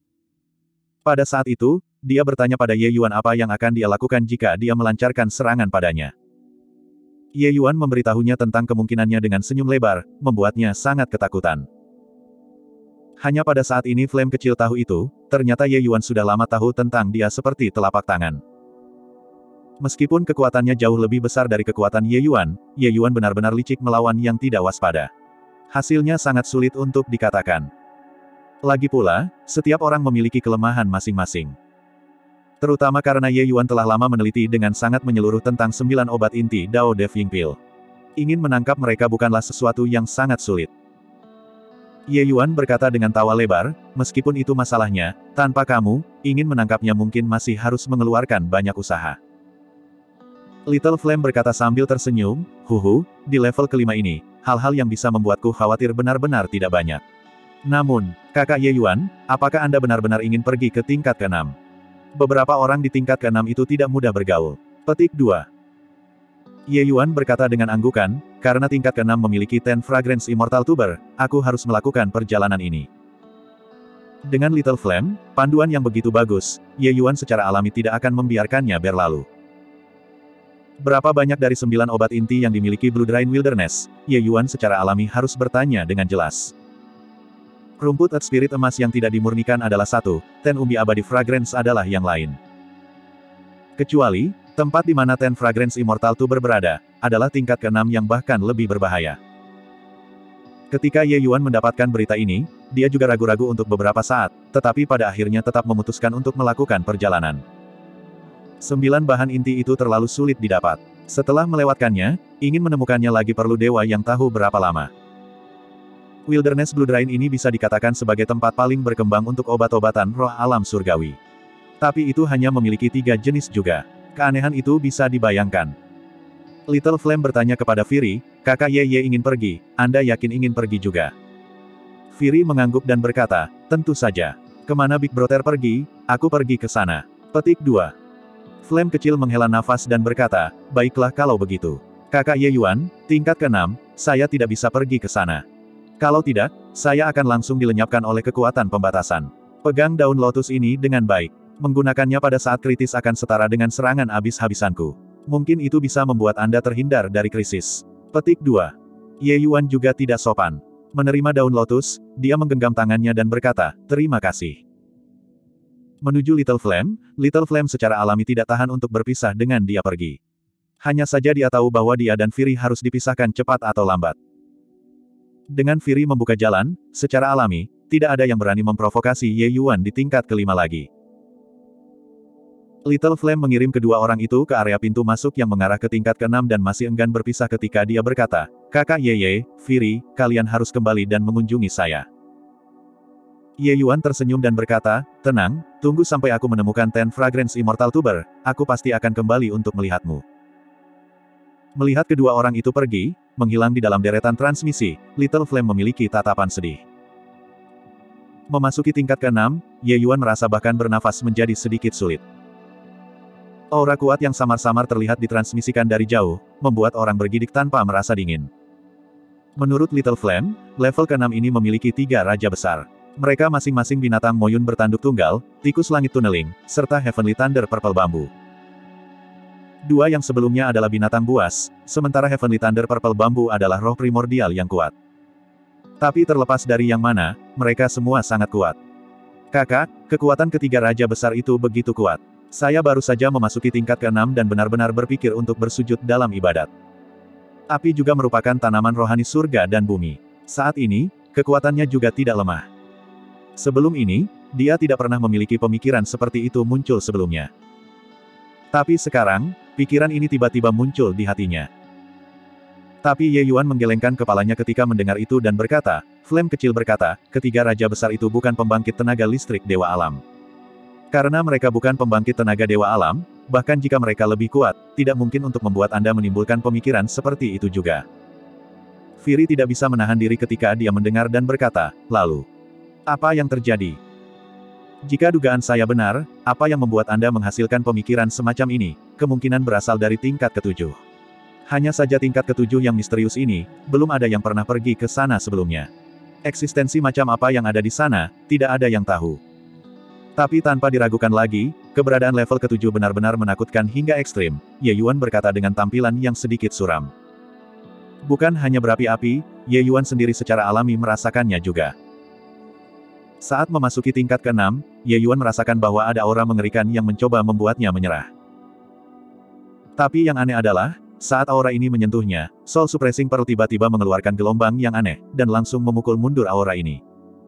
Pada saat itu, dia bertanya pada Ye Yuan apa yang akan dia lakukan jika dia melancarkan serangan padanya. Ye Yuan memberitahunya tentang kemungkinannya dengan senyum lebar, membuatnya sangat ketakutan. Hanya pada saat ini Flame kecil tahu itu, ternyata Ye Yuan sudah lama tahu tentang dia seperti telapak tangan. Meskipun kekuatannya jauh lebih besar dari kekuatan Ye Yuan benar-benar licik melawan yang tidak waspada. Hasilnya sangat sulit untuk dikatakan. Lagi pula, setiap orang memiliki kelemahan masing-masing. Terutama karena Ye Yuan telah lama meneliti dengan sangat menyeluruh tentang 9 obat inti Dao De Ying Pil. Ingin menangkap mereka bukanlah sesuatu yang sangat sulit. Ye Yuan berkata dengan tawa lebar, meskipun itu masalahnya, tanpa kamu, ingin menangkapnya mungkin masih harus mengeluarkan banyak usaha. Little Flame berkata sambil tersenyum, di level kelima ini, hal-hal yang bisa membuatku khawatir benar-benar tidak banyak. Namun, kakak Ye Yuan, apakah Anda benar-benar ingin pergi ke tingkat ke-6? Beberapa orang di tingkat ke-6 itu tidak mudah bergaul. Petik 2. Ye Yuan berkata dengan anggukan, karena tingkat ke-6 memiliki Ten Fragrance Immortal Tuber, aku harus melakukan perjalanan ini. Dengan Little Flame, panduan yang begitu bagus, Ye Yuan secara alami tidak akan membiarkannya berlalu. Berapa banyak dari 9 obat inti yang dimiliki Blood Rain Wilderness, Ye Yuan secara alami harus bertanya dengan jelas. Rumput Earth Spirit emas yang tidak dimurnikan adalah satu, Ten Umbi Abadi Fragrance adalah yang lain. Kecuali, tempat di mana Ten Fragrance Immortal Tuber berada, adalah tingkat ke-6 yang bahkan lebih berbahaya. Ketika Ye Yuan mendapatkan berita ini, dia juga ragu-ragu untuk beberapa saat, tetapi pada akhirnya tetap memutuskan untuk melakukan perjalanan. 9 bahan inti itu terlalu sulit didapat. Setelah melewatkannya, ingin menemukannya lagi perlu dewa yang tahu berapa lama. Wilderness Blood Rain ini bisa dikatakan sebagai tempat paling berkembang untuk obat-obatan roh alam surgawi. Tapi itu hanya memiliki 3 jenis juga. Keanehan itu bisa dibayangkan. Little Flame bertanya kepada Fury, kakak Ye ingin pergi, Anda yakin ingin pergi juga? Fury mengangguk dan berkata, tentu saja. Kemana Big Brother pergi, aku pergi ke sana. Petik 2. Flame kecil menghela nafas dan berkata, baiklah kalau begitu. Kakak Ye Yuan, tingkat ke-6, saya tidak bisa pergi ke sana. Kalau tidak, saya akan langsung dilenyapkan oleh kekuatan pembatasan. Pegang daun lotus ini dengan baik. Menggunakannya pada saat kritis akan setara dengan serangan habis-habisanku. Mungkin itu bisa membuat Anda terhindar dari krisis. Petik 2. Ye Yuan juga tidak sopan. Menerima daun lotus, dia menggenggam tangannya dan berkata, terima kasih. Menuju Little Flame secara alami tidak tahan untuk berpisah dengan dia pergi. Hanya saja dia tahu bahwa dia dan Fury harus dipisahkan cepat atau lambat. Dengan Fury membuka jalan, secara alami, tidak ada yang berani memprovokasi Ye Yuan di tingkat ke-5 lagi. Little Flame mengirim kedua orang itu ke area pintu masuk yang mengarah ke tingkat ke-6 dan masih enggan berpisah ketika dia berkata, kakak Ye, Fury, kalian harus kembali dan mengunjungi saya. Ye Yuan tersenyum dan berkata, tenang, tunggu sampai aku menemukan Ten Fragrance Immortal Tuber, aku pasti akan kembali untuk melihatmu. Melihat kedua orang itu pergi, menghilang di dalam deretan transmisi, Little Flame memiliki tatapan sedih. Memasuki tingkat ke-6, Ye Yuan merasa bahkan bernafas menjadi sedikit sulit. Aura kuat yang samar-samar terlihat ditransmisikan dari jauh, membuat orang bergidik tanpa merasa dingin. Menurut Little Flame, level ke-6 ini memiliki 3 raja besar. Mereka masing-masing binatang moyun bertanduk tunggal, tikus langit tunneling, serta Heavenly Thunder Purple Bambu. 2 yang sebelumnya adalah binatang buas, sementara Heavenly Thunder Purple Bambu adalah roh primordial yang kuat. Tapi terlepas dari yang mana, mereka semua sangat kuat. Kakak, kekuatan ketiga raja besar itu begitu kuat. Saya baru saja memasuki tingkat ke-6 dan benar-benar berpikir untuk bersujud dalam ibadat. Api juga merupakan tanaman rohani surga dan bumi. Saat ini, kekuatannya juga tidak lemah. Sebelum ini, dia tidak pernah memiliki pemikiran seperti itu muncul sebelumnya. Tapi sekarang, pikiran ini tiba-tiba muncul di hatinya. Tapi Ye Yuan menggelengkan kepalanya ketika mendengar itu dan berkata, Flame kecil berkata, ketiga raja besar itu bukan pembangkit tenaga listrik dewa alam. Karena mereka bukan pembangkit tenaga dewa alam, bahkan jika mereka lebih kuat, tidak mungkin untuk membuat Anda menimbulkan pemikiran seperti itu juga. Fury tidak bisa menahan diri ketika dia mendengar dan berkata, lalu, apa yang terjadi? Jika dugaan saya benar, apa yang membuat Anda menghasilkan pemikiran semacam ini, kemungkinan berasal dari tingkat ke-7. Hanya saja tingkat ke-7 yang misterius ini, belum ada yang pernah pergi ke sana sebelumnya. Eksistensi macam apa yang ada di sana, tidak ada yang tahu. Tapi tanpa diragukan lagi, keberadaan level ke-7 benar-benar menakutkan hingga ekstrim, Ye Yuan berkata dengan tampilan yang sedikit suram. Bukan hanya berapi-api, Ye Yuan sendiri secara alami merasakannya juga. Saat memasuki tingkat ke-6, Ye Yuan merasakan bahwa ada aura mengerikan yang mencoba membuatnya menyerah. Tapi yang aneh adalah, saat aura ini menyentuhnya, Soul Suppressing Pearl tiba-tiba mengeluarkan gelombang yang aneh, dan langsung memukul mundur aura ini.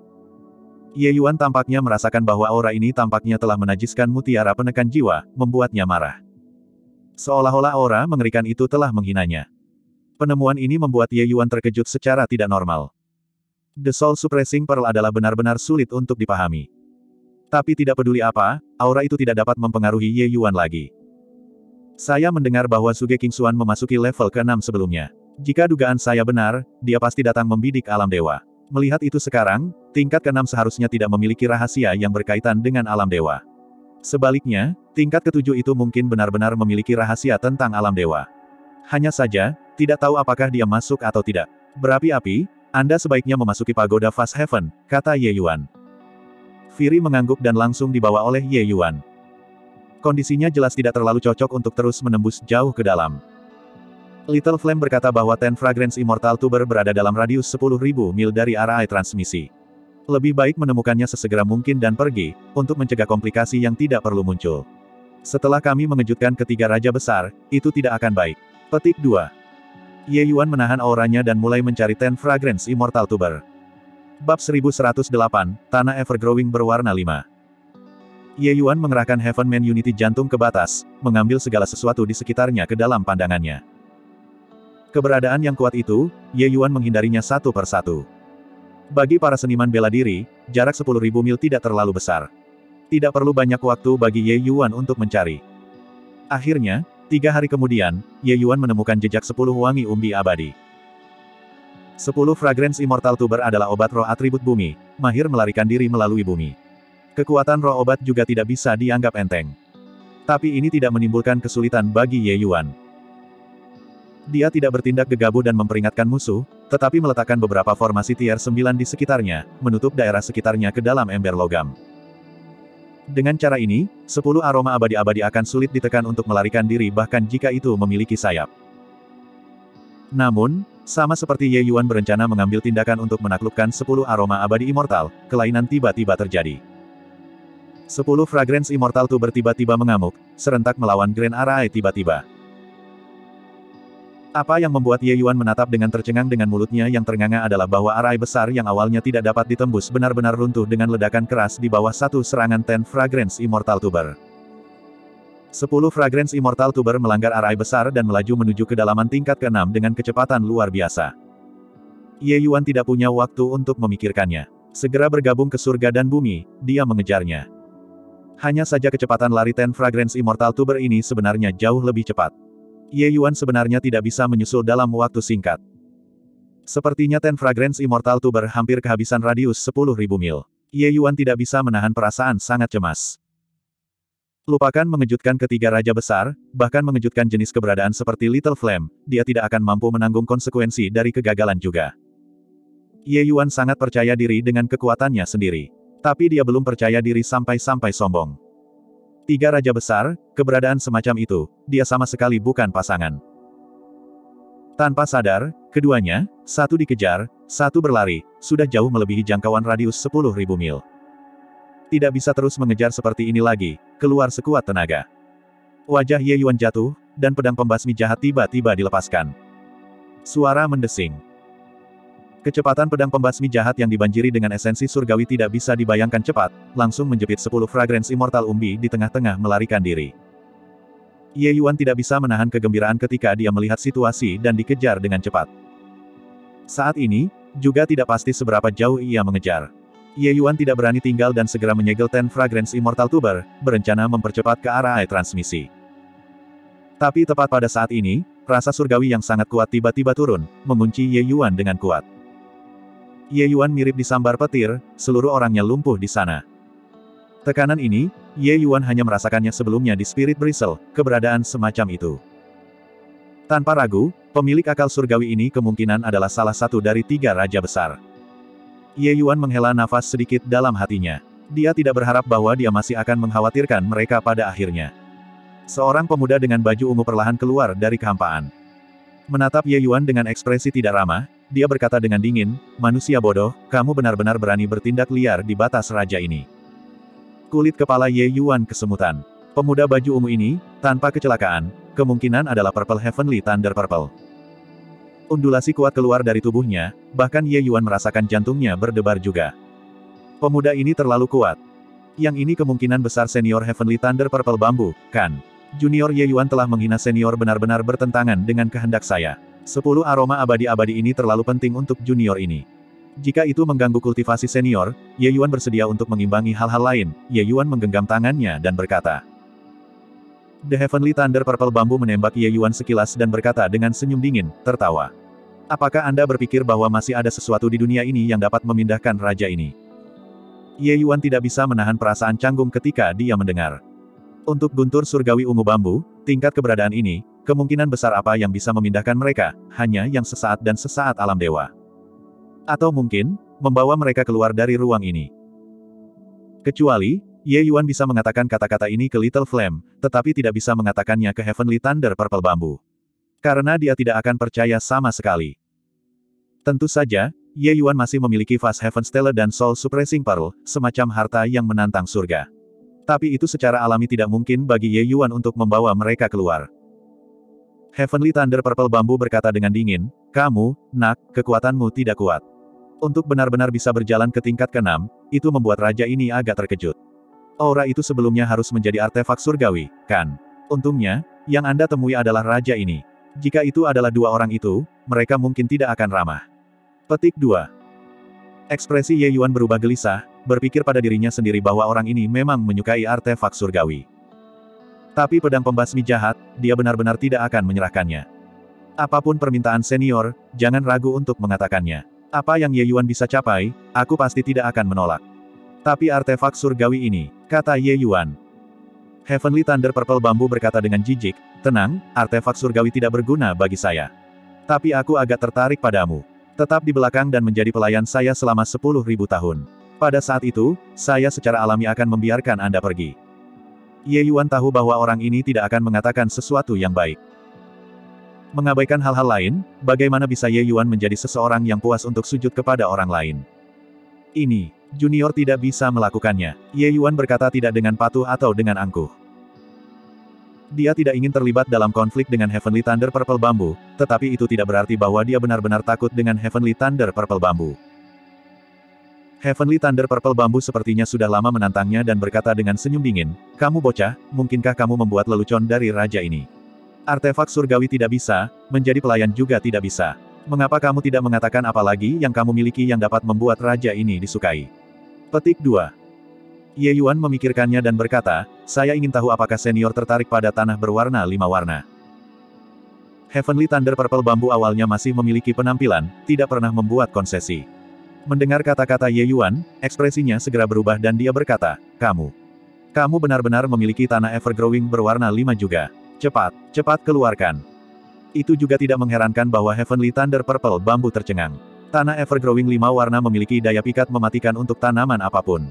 Ye Yuan tampaknya merasakan bahwa aura ini tampaknya telah menajiskan mutiara penekan jiwa, membuatnya marah. Seolah-olah aura mengerikan itu telah menghinanya. Penemuan ini membuat Ye Yuan terkejut secara tidak normal. The Soul Suppressing Pearl adalah benar-benar sulit untuk dipahami. Tapi tidak peduli apa, aura itu tidak dapat mempengaruhi Ye Yuan lagi. Saya mendengar bahwa Suge Kingxuan memasuki level ke-6 sebelumnya. Jika dugaan saya benar, dia pasti datang membidik alam dewa. Melihat itu sekarang, tingkat ke-6 seharusnya tidak memiliki rahasia yang berkaitan dengan alam dewa. Sebaliknya, tingkat ke-7 itu mungkin benar-benar memiliki rahasia tentang alam dewa. Hanya saja, tidak tahu apakah dia masuk atau tidak. Berapi-api, Anda sebaiknya memasuki pagoda Fast Heaven, kata Ye Yuan. Firi mengangguk dan langsung dibawa oleh Ye Yuan. Kondisinya jelas tidak terlalu cocok untuk terus menembus jauh ke dalam. Little Flame berkata bahwa Ten Fragrance Immortal Tuber berada dalam radius 10.000 mil dari area transmisi. Lebih baik menemukannya sesegera mungkin dan pergi, untuk mencegah komplikasi yang tidak perlu muncul. Setelah kami mengejutkan ketiga raja besar, itu tidak akan baik. Petik 2. Ye Yuan menahan auranya dan mulai mencari Ten Fragrance Immortal Tuber. Bab 1108, Tanah Evergrowing berwarna 5. Ye Yuan mengerahkan Heaven Man Unity jantung ke batas, mengambil segala sesuatu di sekitarnya ke dalam pandangannya. Keberadaan yang kuat itu, Ye Yuan menghindarinya satu persatu. Bagi para seniman bela diri, jarak 10.000 mil tidak terlalu besar. Tidak perlu banyak waktu bagi Ye Yuan untuk mencari. Akhirnya, 3 hari kemudian, Ye Yuan menemukan jejak 10 wangi umbi abadi. 10 Fragrance Immortal Tuber adalah obat roh atribut bumi, mahir melarikan diri melalui bumi. Kekuatan roh obat juga tidak bisa dianggap enteng. Tapi ini tidak menimbulkan kesulitan bagi Ye Yuan. Dia tidak bertindak gegabah dan memperingatkan musuh, tetapi meletakkan beberapa formasi tier 9 di sekitarnya, menutup daerah sekitarnya ke dalam ember logam. Dengan cara ini, 10 aroma abadi-abadi akan sulit ditekan untuk melarikan diri bahkan jika itu memiliki sayap. Namun, sama seperti Ye Yuan berencana mengambil tindakan untuk menaklukkan 10 aroma abadi immortal, kelainan tiba-tiba terjadi. 10 Fragrance Immortal Tuber tiba-tiba mengamuk, serentak melawan Grand Arai tiba-tiba. Apa yang membuat Ye Yuan menatap dengan tercengang dengan mulutnya yang ternganga adalah bahwa arai besar yang awalnya tidak dapat ditembus benar-benar runtuh dengan ledakan keras di bawah satu serangan Ten Fragrance Immortal Tuber. 10 Fragrance Immortal Tuber melanggar arai besar dan melaju menuju kedalaman tingkat ke-6 dengan kecepatan luar biasa. Ye Yuan tidak punya waktu untuk memikirkannya. Segera bergabung ke surga dan bumi, dia mengejarnya. Hanya saja kecepatan lari Ten Fragrance Immortal Tuber ini sebenarnya jauh lebih cepat. Ye Yuan sebenarnya tidak bisa menyusul dalam waktu singkat. Sepertinya Ten Fragrance Immortal Tuber hampir kehabisan radius 10.000 mil. Ye Yuan tidak bisa menahan perasaan sangat cemas. Lupakan mengejutkan ketiga raja besar, bahkan mengejutkan jenis keberadaan seperti Little Flame, dia tidak akan mampu menanggung konsekuensi dari kegagalan juga. Ye Yuan sangat percaya diri dengan kekuatannya sendiri. Tapi dia belum percaya diri sampai-sampai sombong. 3 raja besar, keberadaan semacam itu, dia sama sekali bukan pasangan. Tanpa sadar, keduanya, satu dikejar, satu berlari, sudah jauh melebihi jangkauan radius 10.000 mil. Tidak bisa terus mengejar seperti ini lagi, keluar sekuat tenaga. Wajah Ye Yuan jatuh, dan pedang pembasmi jahat tiba-tiba dilepaskan. Suara mendesing. Kecepatan pedang pembasmi jahat yang dibanjiri dengan esensi surgawi tidak bisa dibayangkan cepat, langsung menjepit 10 Fragrance Immortal umbi di tengah-tengah melarikan diri. Ye Yuan tidak bisa menahan kegembiraan ketika dia melihat situasi dan dikejar dengan cepat. Saat ini, juga tidak pasti seberapa jauh ia mengejar. Ye Yuan tidak berani tinggal dan segera menyegel Ten Fragrance Immortal Tuber, berencana mempercepat ke arah transmisi. Tapi tepat pada saat ini, rasa surgawi yang sangat kuat tiba-tiba turun, mengunci Ye Yuan dengan kuat. Ye Yuan mirip disambar petir, seluruh orangnya lumpuh di sana. Tekanan ini, Ye Yuan hanya merasakannya sebelumnya di Spirit Bristle, keberadaan semacam itu. Tanpa ragu, pemilik akal surgawi ini kemungkinan adalah salah satu dari 3 raja besar. Ye Yuan menghela nafas sedikit dalam hatinya. Dia tidak berharap bahwa dia masih akan mengkhawatirkan mereka pada akhirnya. Seorang pemuda dengan baju ungu perlahan keluar dari kehampaan. Menatap Ye Yuan dengan ekspresi tidak ramah, dia berkata dengan dingin, "Manusia bodoh, kamu benar-benar berani bertindak liar di batas raja ini." Kulit kepala Ye Yuan kesemutan. Pemuda baju ungu ini, tanpa kecelakaan, kemungkinan adalah Purple Heavenly Thunder Purple. Undulasi kuat keluar dari tubuhnya, bahkan Ye Yuan merasakan jantungnya berdebar juga. Pemuda ini terlalu kuat. Yang ini kemungkinan besar senior Heavenly Thunder Purple Bambu, kan? Junior Ye Yuan telah menghina senior benar-benar bertentangan dengan kehendak saya. 10 aroma abadi-abadi ini terlalu penting untuk junior ini. Jika itu mengganggu kultivasi senior, Ye Yuan bersedia untuk mengimbangi hal-hal lain. Ye Yuan menggenggam tangannya dan berkata. The Heavenly Thunder Purple Bambu menembak Ye Yuan sekilas dan berkata dengan senyum dingin, tertawa. Apakah Anda berpikir bahwa masih ada sesuatu di dunia ini yang dapat memindahkan raja ini? Ye Yuan tidak bisa menahan perasaan canggung ketika dia mendengar. Untuk guntur surgawi ungu bambu, tingkat keberadaan ini, kemungkinan besar apa yang bisa memindahkan mereka, hanya yang sesaat dan sesaat alam dewa. Atau mungkin, membawa mereka keluar dari ruang ini. Kecuali, Ye Yuan bisa mengatakan kata-kata ini ke Little Flame, tetapi tidak bisa mengatakannya ke Heavenly Thunder Purple Bamboo. Karena dia tidak akan percaya sama sekali. Tentu saja, Ye Yuan masih memiliki Vast Heaven Stele dan Soul Suppressing Pearl, semacam harta yang menantang surga. Tapi itu secara alami tidak mungkin bagi Ye Yuan untuk membawa mereka keluar. Heavenly Thunder Purple Bamboo berkata dengan dingin, "Kamu, Nak, kekuatanmu tidak kuat. Untuk benar-benar bisa berjalan ke tingkat ke-6, itu membuat raja ini agak terkejut. Aura itu sebelumnya harus menjadi artefak surgawi, kan? Untungnya, yang Anda temui adalah raja ini. Jika itu adalah dua orang itu, mereka mungkin tidak akan ramah." Petik 2. Ekspresi Ye Yuan berubah gelisah, berpikir pada dirinya sendiri bahwa orang ini memang menyukai artefak surgawi. Tapi pedang pembasmi jahat, dia benar-benar tidak akan menyerahkannya. Apapun permintaan senior, jangan ragu untuk mengatakannya. Apa yang Ye Yuan bisa capai, aku pasti tidak akan menolak. Tapi artefak surgawi ini, kata Ye Yuan. Heavenly Thunder Purple Bamboo berkata dengan jijik, "Tenang, artefak surgawi tidak berguna bagi saya. Tapi aku agak tertarik padamu. Tetap di belakang dan menjadi pelayan saya selama 10.000 tahun. Pada saat itu, saya secara alami akan membiarkan Anda pergi." Ye Yuan tahu bahwa orang ini tidak akan mengatakan sesuatu yang baik. Mengabaikan hal-hal lain, bagaimana bisa Ye Yuan menjadi seseorang yang puas untuk sujud kepada orang lain? Ini, junior tidak bisa melakukannya. Ye Yuan berkata tidak dengan patuh atau dengan angkuh. Dia tidak ingin terlibat dalam konflik dengan Heavenly Thunder Purple Bamboo, tetapi itu tidak berarti bahwa dia benar-benar takut dengan Heavenly Thunder Purple Bamboo. Heavenly Thunder Purple Bamboo sepertinya sudah lama menantangnya dan berkata dengan senyum dingin, "Kamu bocah, mungkinkah kamu membuat lelucon dari raja ini? Artefak surgawi tidak bisa, menjadi pelayan juga tidak bisa. Mengapa kamu tidak mengatakan apa lagi yang kamu miliki yang dapat membuat raja ini disukai?" Petik 2. Ye Yuan memikirkannya dan berkata, "Saya ingin tahu apakah senior tertarik pada tanah berwarna 5 warna. Heavenly Thunder Purple Bamboo awalnya masih memiliki penampilan, tidak pernah membuat konsesi. Mendengar kata-kata Ye Yuan, ekspresinya segera berubah dan dia berkata, Kamu benar-benar memiliki tanah Evergrowing berwarna 5 juga. Cepat keluarkan." Itu juga tidak mengherankan bahwa Heavenly Thunder Purple Bamboo tercengang. Tanah Evergrowing 5 warna memiliki daya pikat mematikan untuk tanaman apapun.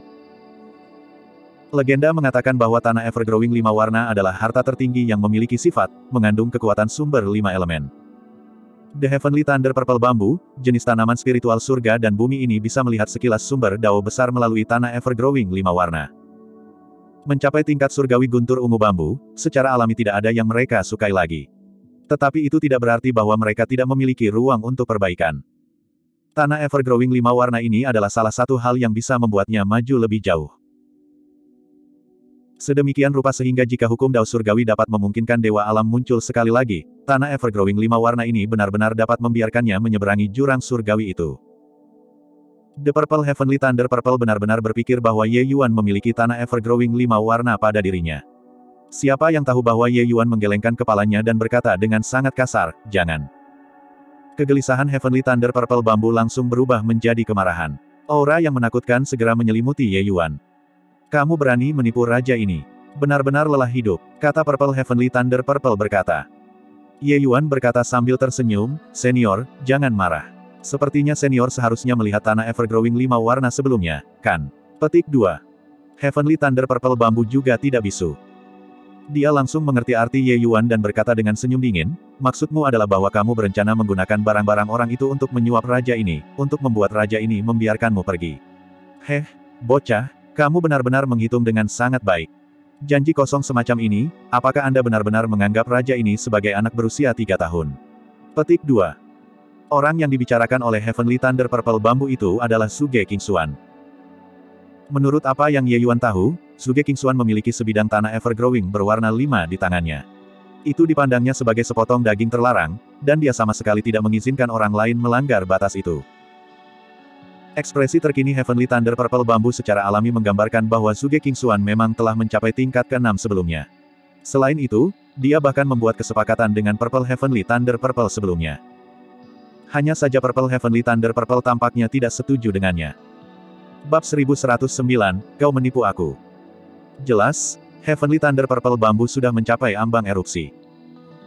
Legenda mengatakan bahwa tanah Evergrowing 5 warna adalah harta tertinggi yang memiliki sifat, mengandung kekuatan sumber 5 elemen. The Heavenly Thunder Purple Bamboo, jenis tanaman spiritual surga dan bumi ini bisa melihat sekilas sumber dao besar melalui tanah Evergrowing 5 warna. Mencapai tingkat surgawi guntur ungu bambu, secara alami tidak ada yang mereka sukai lagi. Tetapi itu tidak berarti bahwa mereka tidak memiliki ruang untuk perbaikan. Tanah Evergrowing 5 warna ini adalah salah satu hal yang bisa membuatnya maju lebih jauh. Sedemikian rupa sehingga jika hukum dao surgawi dapat memungkinkan dewa alam muncul sekali lagi, tanah Evergrowing 5 warna ini benar-benar dapat membiarkannya menyeberangi jurang surgawi itu. The Purple Heavenly Thunder Purple benar-benar berpikir bahwa Ye Yuan memiliki tanah Evergrowing 5 warna pada dirinya. Siapa yang tahu bahwa Ye Yuan menggelengkan kepalanya dan berkata dengan sangat kasar, "Jangan." Kegelisahan Heavenly Thunder Purple Bamboo langsung berubah menjadi kemarahan. Aura yang menakutkan segera menyelimuti Ye Yuan. "Kamu berani menipu raja ini. Benar-benar lelah hidup," kata Purple Heavenly Thunder Purple berkata. Ye Yuan berkata sambil tersenyum, "Senior, jangan marah. Sepertinya senior seharusnya melihat tanah Evergrowing 5 warna sebelumnya, kan?" Petik 2. Heavenly Thunder Purple Bamboo juga tidak bisu. Dia langsung mengerti arti Ye Yuan dan berkata dengan senyum dingin, "Maksudmu adalah bahwa kamu berencana menggunakan barang-barang orang itu untuk menyuap raja ini, untuk membuat raja ini membiarkanmu pergi. Heh, bocah, kamu benar-benar menghitung dengan sangat baik. Janji kosong semacam ini, apakah Anda benar-benar menganggap raja ini sebagai anak berusia 3 tahun? Petik 2. Orang yang dibicarakan oleh Heavenly Thunder Purple Bamboo itu adalah Suge Kingxuan. Menurut apa yang Ye Yuan tahu, Suge Kingxuan memiliki sebidang tanah Evergrowing berwarna 5 di tangannya. Itu dipandangnya sebagai sepotong daging terlarang, dan dia sama sekali tidak mengizinkan orang lain melanggar batas itu. Ekspresi terkini Heavenly Thunder Purple Bamboo secara alami menggambarkan bahwa Suge Kingxuan memang telah mencapai tingkat ke-6 sebelumnya. Selain itu, dia bahkan membuat kesepakatan dengan Purple Heavenly Thunder Purple sebelumnya. Hanya saja Purple Heavenly Thunder Purple tampaknya tidak setuju dengannya. Bab 1109, kau menipu aku. Jelas, Heavenly Thunder Purple Bamboo sudah mencapai ambang erupsi.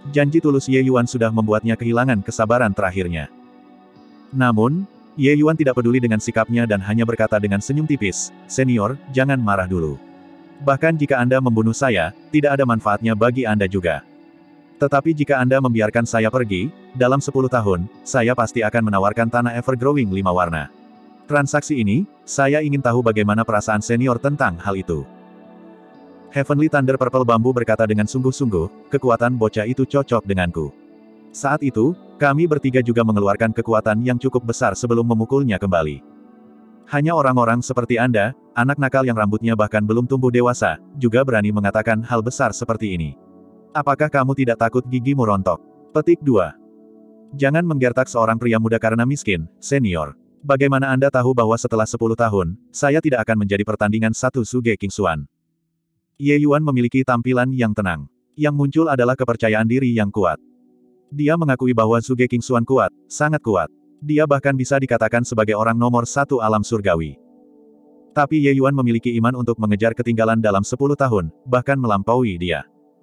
Janji tulus Ye Yuan sudah membuatnya kehilangan kesabaran terakhirnya. Namun, Ye Yuan tidak peduli dengan sikapnya dan hanya berkata dengan senyum tipis, "Senior, jangan marah dulu. Bahkan jika Anda membunuh saya, tidak ada manfaatnya bagi Anda juga. Tetapi jika Anda membiarkan saya pergi, dalam 10 tahun, saya pasti akan menawarkan tanah Evergrowing 5 warna. Transaksi ini, saya ingin tahu bagaimana perasaan senior tentang hal itu." Heavenly Thunder Purple Bamboo berkata dengan sungguh-sungguh, "Kekuatan bocah itu cocok denganku. Saat itu, kami bertiga juga mengeluarkan kekuatan yang cukup besar sebelum memukulnya kembali. Hanya orang-orang seperti Anda, anak nakal yang rambutnya bahkan belum tumbuh dewasa, juga berani mengatakan hal besar seperti ini. Apakah kamu tidak takut gigimu rontok?" Petik 2. Jangan menggertak seorang pria muda karena miskin, senior. Bagaimana Anda tahu bahwa setelah 10 tahun, saya tidak akan menjadi pertandingan satu Suge Kingxuan? Ye Yuan memiliki tampilan yang tenang. Yang muncul adalah kepercayaan diri yang kuat. Dia mengakui bahwa Suge Kingxuan kuat, sangat kuat. Dia bahkan bisa dikatakan sebagai orang nomor 1 alam surgawi. Tapi Ye Yuan memiliki iman untuk mengejar ketinggalan dalam 10 tahun, bahkan melampaui dia.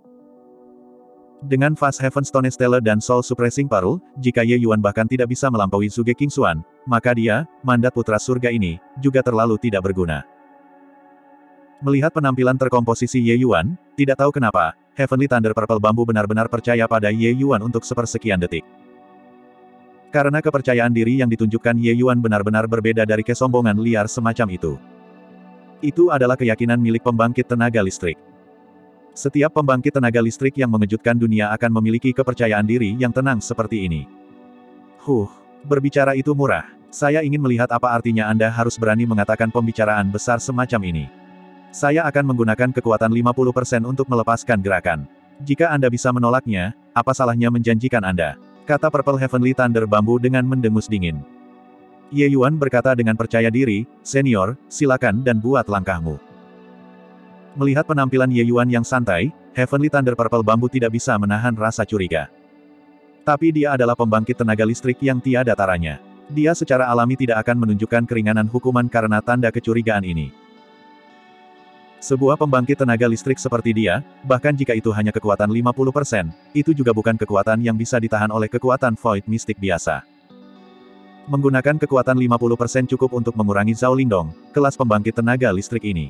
Dengan Fast Heaven Stone Stella dan Soul Suppressing Pearl, jika Ye Yuan bahkan tidak bisa melampaui Suge Kingxuan, maka dia, mandat putra surga ini, juga terlalu tidak berguna. Melihat penampilan terkomposisi Ye Yuan, tidak tahu kenapa, Heavenly Thunder Purple Bamboo benar-benar percaya pada Ye Yuan untuk sepersekian detik. Karena kepercayaan diri yang ditunjukkan Ye Yuan benar-benar berbeda dari kesombongan liar semacam itu. Itu adalah keyakinan milik pembangkit tenaga listrik. Setiap pembangkit tenaga listrik yang mengejutkan dunia akan memiliki kepercayaan diri yang tenang seperti ini. Berbicara itu murah. Saya ingin melihat apa artinya Anda harus berani mengatakan pembicaraan besar semacam ini. Saya akan menggunakan kekuatan 50% untuk melepaskan gerakan. Jika Anda bisa menolaknya, apa salahnya menjanjikan Anda? Kata Purple Heavenly Thunder Bamboo dengan mendengus dingin. Ye Yuan berkata dengan percaya diri, "Senior, silakan dan buat langkahmu." Melihat penampilan Ye Yuan yang santai, Heavenly Thunder Purple Bamboo tidak bisa menahan rasa curiga. Tapi dia adalah pembangkit tenaga listrik yang tiada taranya. Dia secara alami tidak akan menunjukkan keringanan hukuman karena tanda kecurigaan ini. Sebuah pembangkit tenaga listrik seperti dia, bahkan jika itu hanya kekuatan 50%, itu juga bukan kekuatan yang bisa ditahan oleh kekuatan Void Mystic biasa. Menggunakan kekuatan 50% cukup untuk mengurangi Zhao Lingdong, kelas pembangkit tenaga listrik ini.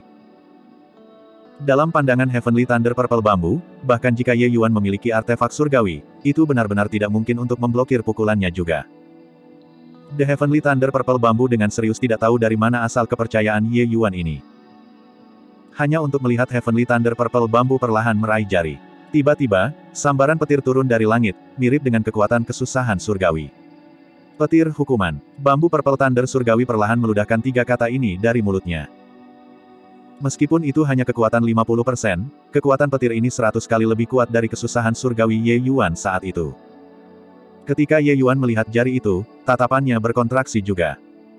Dalam pandangan Heavenly Thunder Purple Bamboo, bahkan jika Ye Yuan memiliki artefak surgawi, itu benar-benar tidak mungkin untuk memblokir pukulannya juga. The Heavenly Thunder Purple Bamboo dengan serius tidak tahu dari mana asal kepercayaan Ye Yuan ini. Hanya untuk melihat Heavenly Thunder Purple Bamboo perlahan meraih jari. Tiba-tiba, sambaran petir turun dari langit, mirip dengan kekuatan kesusahan surgawi. Petir hukuman. Bambu Purple Thunder surgawi perlahan meludahkan 3 kata ini dari mulutnya. Meskipun itu hanya kekuatan 50%, kekuatan petir ini 100 kali lebih kuat dari kesusahan surgawi Ye Yuan saat itu. Ketika Ye Yuan melihat jari itu, tatapannya berkontraksi juga.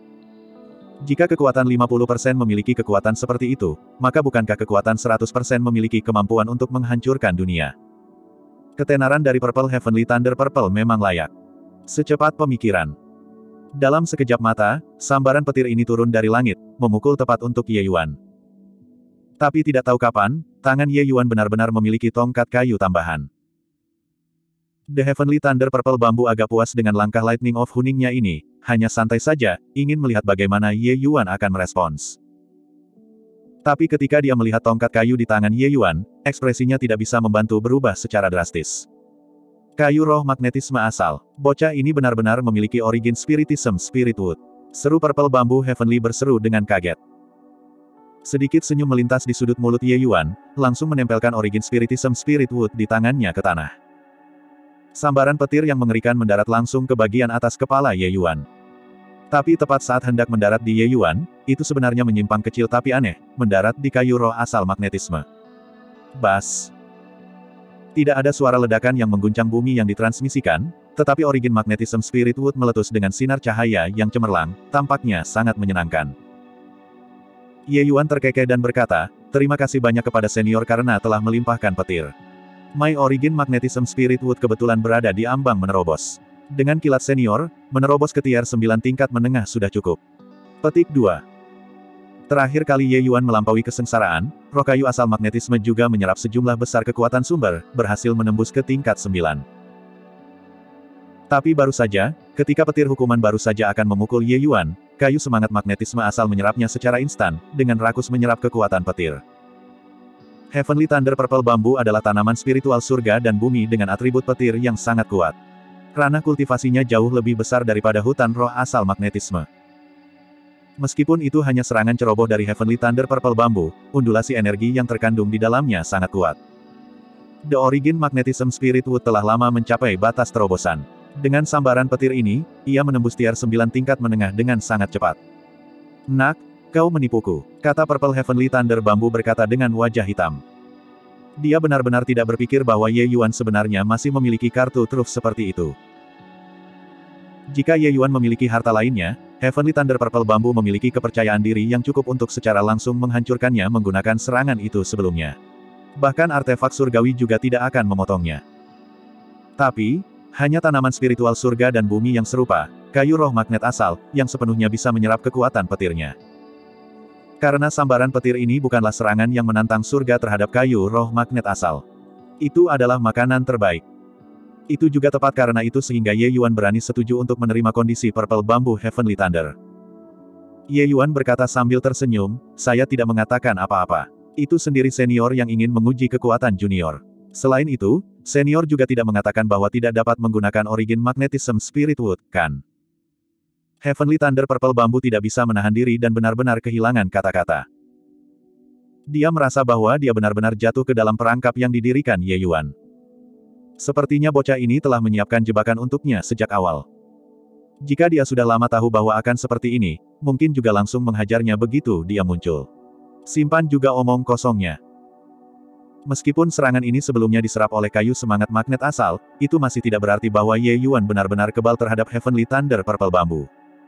Jika kekuatan 50% memiliki kekuatan seperti itu, maka bukankah kekuatan 100% memiliki kemampuan untuk menghancurkan dunia? Ketenaran dari Purple Heavenly Thunder Purple memang layak. Secepat pemikiran. Dalam sekejap mata, sambaran petir ini turun dari langit, memukul tepat untuk Ye Yuan. Tapi tidak tahu kapan, tangan Ye Yuan benar-benar memiliki tongkat kayu tambahan. The Heavenly Thunder Purple Bamboo agak puas dengan langkah Lightning of Huningnya ini, hanya santai saja, ingin melihat bagaimana Ye Yuan akan merespons. Tapi ketika dia melihat tongkat kayu di tangan Ye Yuan, ekspresinya tidak bisa membantu berubah secara drastis. Kayu roh magnetisme asal. Bocah ini benar-benar memiliki origin spiritism Spirit Wood. Seru Purple Bamboo Heavenly berseru dengan kaget. Sedikit senyum melintas di sudut mulut Ye Yuan, langsung menempelkan origin spiritism Spirit Wood di tangannya ke tanah. Sambaran petir yang mengerikan mendarat langsung ke bagian atas kepala Ye Yuan. Tapi tepat saat hendak mendarat di Ye Yuan, itu sebenarnya menyimpang kecil tapi aneh, mendarat di kayu roh asal magnetisme. Bas. Tidak ada suara ledakan yang mengguncang bumi yang ditransmisikan, tetapi origin magnetism Spirit Wood meletus dengan sinar cahaya yang cemerlang, tampaknya sangat menyenangkan. Ye Yuan terkekeh dan berkata, "Terima kasih banyak kepada senior karena telah melimpahkan petir. My origin magnetism Spirit Wood kebetulan berada di ambang menerobos. Dengan kilat senior, menerobos ke tier 9 tingkat menengah sudah cukup." Petik 2. Terakhir kali Ye Yuan melampaui kesengsaraan, roh kayu asal magnetisme juga menyerap sejumlah besar kekuatan sumber, berhasil menembus ke tingkat 9. Tapi baru saja, ketika petir hukuman baru saja akan memukul Ye Yuan, kayu semangat magnetisme asal menyerapnya secara instan, dengan rakus menyerap kekuatan petir. Heavenly Thunder Purple Bambu adalah tanaman spiritual surga dan bumi dengan atribut petir yang sangat kuat. Ranah kultivasinya jauh lebih besar daripada hutan roh asal magnetisme. Meskipun itu hanya serangan ceroboh dari Heavenly Thunder Purple Bambu, undulasi energi yang terkandung di dalamnya sangat kuat. The Origin Magnetism Spirit Wood telah lama mencapai batas terobosan. Dengan sambaran petir ini, ia menembus tier 9 tingkat menengah dengan sangat cepat. Nak, kau menipuku, kata Purple Heavenly Thunder Bambu berkata dengan wajah hitam. Dia benar-benar tidak berpikir bahwa Ye Yuan sebenarnya masih memiliki kartu truf seperti itu. Jika Ye Yuan memiliki harta lainnya, Heavenly Thunder Purple Bambu memiliki kepercayaan diri yang cukup untuk secara langsung menghancurkannya menggunakan serangan itu sebelumnya. Bahkan artefak surgawi juga tidak akan memotongnya. Tapi, hanya tanaman spiritual surga dan bumi yang serupa, kayu roh magnet asal, yang sepenuhnya bisa menyerap kekuatan petirnya. Karena sambaran petir ini bukanlah serangan yang menantang surga terhadap kayu roh magnet asal. Itu adalah makanan terbaik. Itu juga tepat karena itu sehingga Ye Yuan berani setuju untuk menerima kondisi Purple Bambu Heavenly Thunder. Ye Yuan berkata sambil tersenyum, saya tidak mengatakan apa-apa. Itu sendiri senior yang ingin menguji kekuatan junior. Selain itu, senior juga tidak mengatakan bahwa tidak dapat menggunakan Origin Magnetism Spirit Wood, kan? Heavenly Thunder Purple Bambu tidak bisa menahan diri dan benar-benar kehilangan kata-kata. Dia merasa bahwa dia benar-benar jatuh ke dalam perangkap yang didirikan Ye Yuan. Sepertinya bocah ini telah menyiapkan jebakan untuknya sejak awal. Jika dia sudah lama tahu bahwa akan seperti ini, mungkin juga langsung menghajarnya begitu dia muncul. Simpan juga omong kosongnya. Meskipun serangan ini sebelumnya diserap oleh kayu semangat magnet asal, itu masih tidak berarti bahwa Ye Yuan benar-benar kebal terhadap Heavenly Thunder Purple Bambu.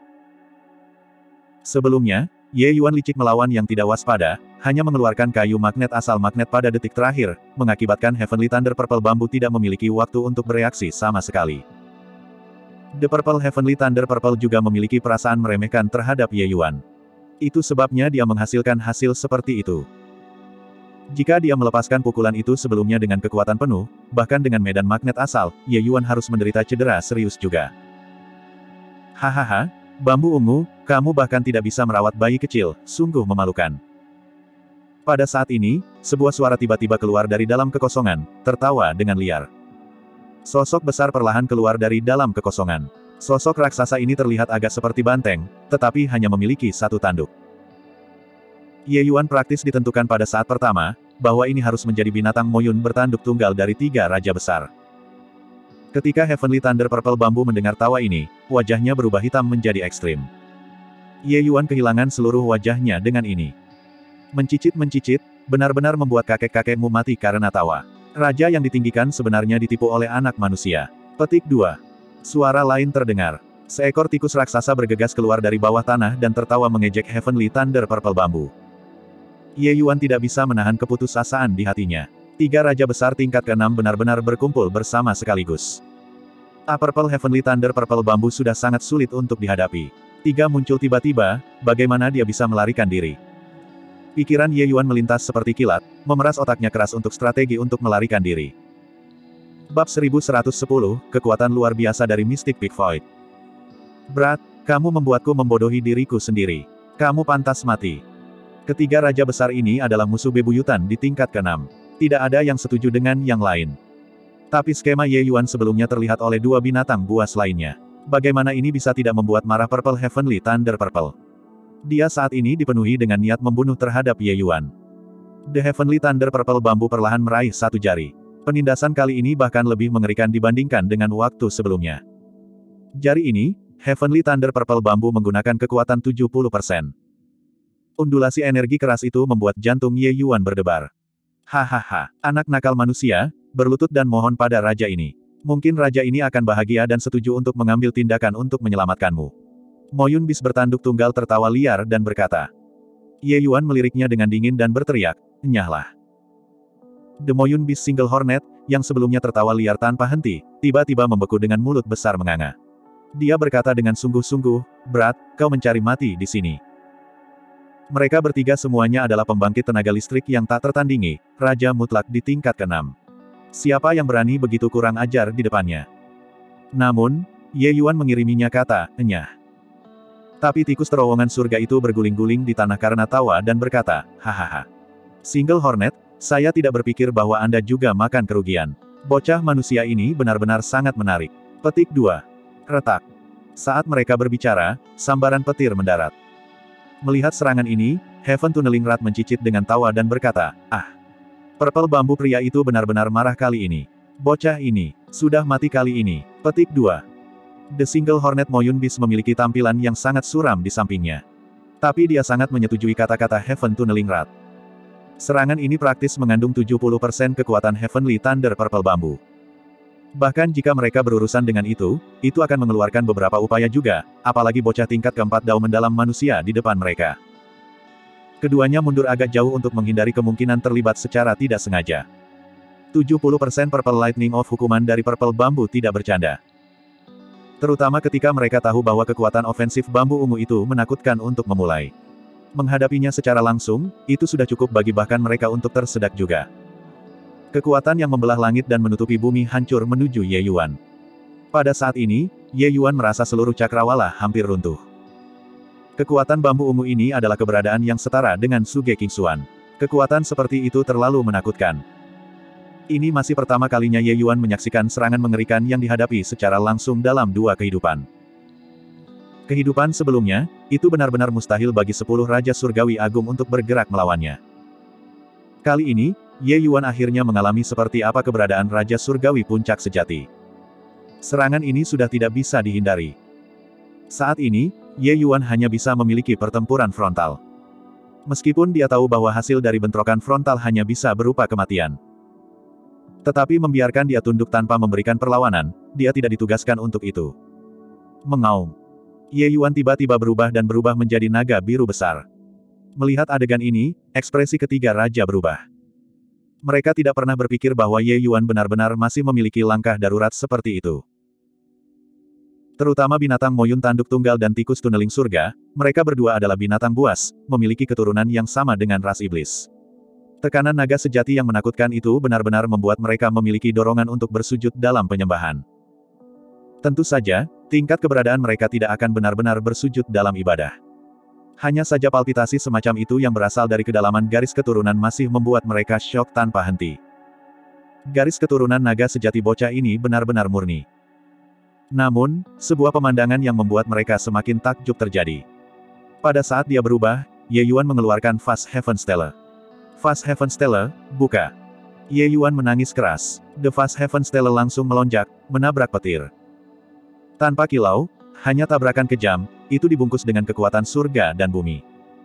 Sebelumnya, Ye Yuan licik melawan yang tidak waspada, hanya mengeluarkan kayu magnet asal magnet pada detik terakhir, mengakibatkan Heavenly Thunder Purple Bambu tidak memiliki waktu untuk bereaksi sama sekali. The Purple Heavenly Thunder Purple juga memiliki perasaan meremehkan terhadap Ye Yuan. Itu sebabnya dia menghasilkan hasil seperti itu. Jika dia melepaskan pukulan itu sebelumnya dengan kekuatan penuh, bahkan dengan medan magnet asal, Ye Yuan harus menderita cedera serius juga. Hahaha. Bambu ungu, kamu bahkan tidak bisa merawat bayi kecil, sungguh memalukan. Pada saat ini, sebuah suara tiba-tiba keluar dari dalam kekosongan, tertawa dengan liar. Sosok besar perlahan keluar dari dalam kekosongan. Sosok raksasa ini terlihat agak seperti banteng, tetapi hanya memiliki satu tanduk. Ye Yuan praktis ditentukan pada saat pertama, bahwa ini harus menjadi binatang Moyun bertanduk tunggal dari 3 raja besar. Ketika Heavenly Thunder Purple Bambu mendengar tawa ini, wajahnya berubah hitam menjadi ekstrim. Ye Yuan kehilangan seluruh wajahnya dengan ini. Mencicit-mencicit, benar-benar membuat kakek-kakekmu mati karena tawa. Raja yang ditinggikan sebenarnya ditipu oleh anak manusia. Petik 2. Suara lain terdengar. Seekor tikus raksasa bergegas keluar dari bawah tanah dan tertawa mengejek Heavenly Thunder Purple Bambu. Ye Yuan tidak bisa menahan keputusasaan di hatinya. 3 raja besar tingkat ke-6 benar-benar berkumpul bersama sekaligus. Purple Heavenly Thunder Purple Bambu sudah sangat sulit untuk dihadapi. 3 muncul tiba-tiba, bagaimana dia bisa melarikan diri? Pikiran Ye Yuan melintas seperti kilat, memeras otaknya keras untuk strategi untuk melarikan diri. Bab 1110, kekuatan luar biasa dari Mystic Peak Void. Berat, kamu membuatku membodohi diriku sendiri. Kamu pantas mati. Ketiga raja besar ini adalah musuh bebuyutan di tingkat ke-6. Tidak ada yang setuju dengan yang lain. Tapi skema Ye Yuan sebelumnya terlihat oleh 2 binatang buas lainnya. Bagaimana ini bisa tidak membuat marah Purple Heavenly Thunder Purple? Dia saat ini dipenuhi dengan niat membunuh terhadap Ye Yuan. The Heavenly Thunder Purple Bambu perlahan meraih 1 jari. Penindasan kali ini bahkan lebih mengerikan dibandingkan dengan waktu sebelumnya. Jari ini, Heavenly Thunder Purple Bambu menggunakan kekuatan 70%. Undulasi energi keras itu membuat jantung Ye Yuan berdebar. Hahaha, anak nakal manusia, berlutut dan mohon pada raja ini. Mungkin raja ini akan bahagia dan setuju untuk mengambil tindakan untuk menyelamatkanmu. Moyun Bis bertanduk tunggal tertawa liar dan berkata. Ye Yuan meliriknya dengan dingin dan berteriak, nyahlah. The Moyun Bis Single Hornet, yang sebelumnya tertawa liar tanpa henti, tiba-tiba membeku dengan mulut besar menganga. Dia berkata dengan sungguh-sungguh, berat, kau mencari mati di sini. Mereka bertiga semuanya adalah pembangkit tenaga listrik yang tak tertandingi, Raja Mutlak di tingkat ke-6. Siapa yang berani begitu kurang ajar di depannya? Namun, Ye Yuan mengiriminya kata, enyah. Tapi tikus terowongan surga itu berguling-guling di tanah karena tawa dan berkata, hahaha. Single Hornet, saya tidak berpikir bahwa Anda juga makan kerugian. Bocah manusia ini benar-benar sangat menarik. Petik 2. Retak. Saat mereka berbicara, sambaran petir mendarat. Melihat serangan ini, Heaven Tunneling Rat mencicit dengan tawa dan berkata, ah. Purple bambu pria itu benar-benar marah kali ini. Bocah ini, sudah mati kali ini. Petik 2. The Single Hornet Moyun Beast memiliki tampilan yang sangat suram di sampingnya. Tapi dia sangat menyetujui kata-kata Heaven Tunneling Rat. Serangan ini praktis mengandung 70% kekuatan Heavenly Thunder Purple Bambu. Bahkan jika mereka berurusan dengan itu akan mengeluarkan beberapa upaya juga, apalagi bocah tingkat ke-4 Dao mendalam manusia di depan mereka. Keduanya mundur agak jauh untuk menghindari kemungkinan terlibat secara tidak sengaja. 70% Purple Lightning of hukuman dari Purple Bambu tidak bercanda. Terutama ketika mereka tahu bahwa kekuatan ofensif bambu ungu itu menakutkan untuk memulai. Menghadapinya secara langsung, itu sudah cukup bagi bahkan mereka untuk tersedak juga. Kekuatan yang membelah langit dan menutupi bumi hancur menuju Ye Yuan. Pada saat ini, Ye Yuan merasa seluruh cakrawala hampir runtuh. Kekuatan bambu ungu ini adalah keberadaan yang setara dengan Suge Kingxuan. Kekuatan seperti itu terlalu menakutkan. Ini masih pertama kalinya Ye Yuan menyaksikan serangan mengerikan yang dihadapi secara langsung dalam 2 kehidupan. Kehidupan sebelumnya, itu benar-benar mustahil bagi 10 Raja Surgawi Agung untuk bergerak melawannya. Kali ini, Ye Yuan akhirnya mengalami seperti apa keberadaan Raja Surgawi Puncak sejati. Serangan ini sudah tidak bisa dihindari. Saat ini, Ye Yuan hanya bisa memiliki pertempuran frontal. Meskipun dia tahu bahwa hasil dari bentrokan frontal hanya bisa berupa kematian. Tetapi membiarkan dia tunduk tanpa memberikan perlawanan, dia tidak ditugaskan untuk itu. Mengaum. Ye Yuan tiba-tiba berubah dan berubah menjadi naga biru besar. Melihat adegan ini, ekspresi ketiga raja berubah. Mereka tidak pernah berpikir bahwa Ye Yuan benar-benar masih memiliki langkah darurat seperti itu. Terutama binatang Moyun Tanduk Tunggal dan tikus Tunneling Surga, mereka berdua adalah binatang buas, memiliki keturunan yang sama dengan ras iblis. Tekanan naga sejati yang menakutkan itu benar-benar membuat mereka memiliki dorongan untuk bersujud dalam penyembahan. Tentu saja, tingkat keberadaan mereka tidak akan benar-benar bersujud dalam ibadah. Hanya saja palpitasi semacam itu yang berasal dari kedalaman garis keturunan masih membuat mereka syok tanpa henti. Garis keturunan naga sejati bocah ini benar-benar murni. Namun, sebuah pemandangan yang membuat mereka semakin takjub terjadi. Pada saat dia berubah, Ye Yuan mengeluarkan Fast Heaven Stellar. Fast Heaven Stellar, buka. Ye Yuan menangis keras. The Fast Heaven Stellar langsung melonjak, menabrak petir. Tanpa kilau, hanya tabrakan kejam, itu dibungkus dengan kekuatan surga dan bumi.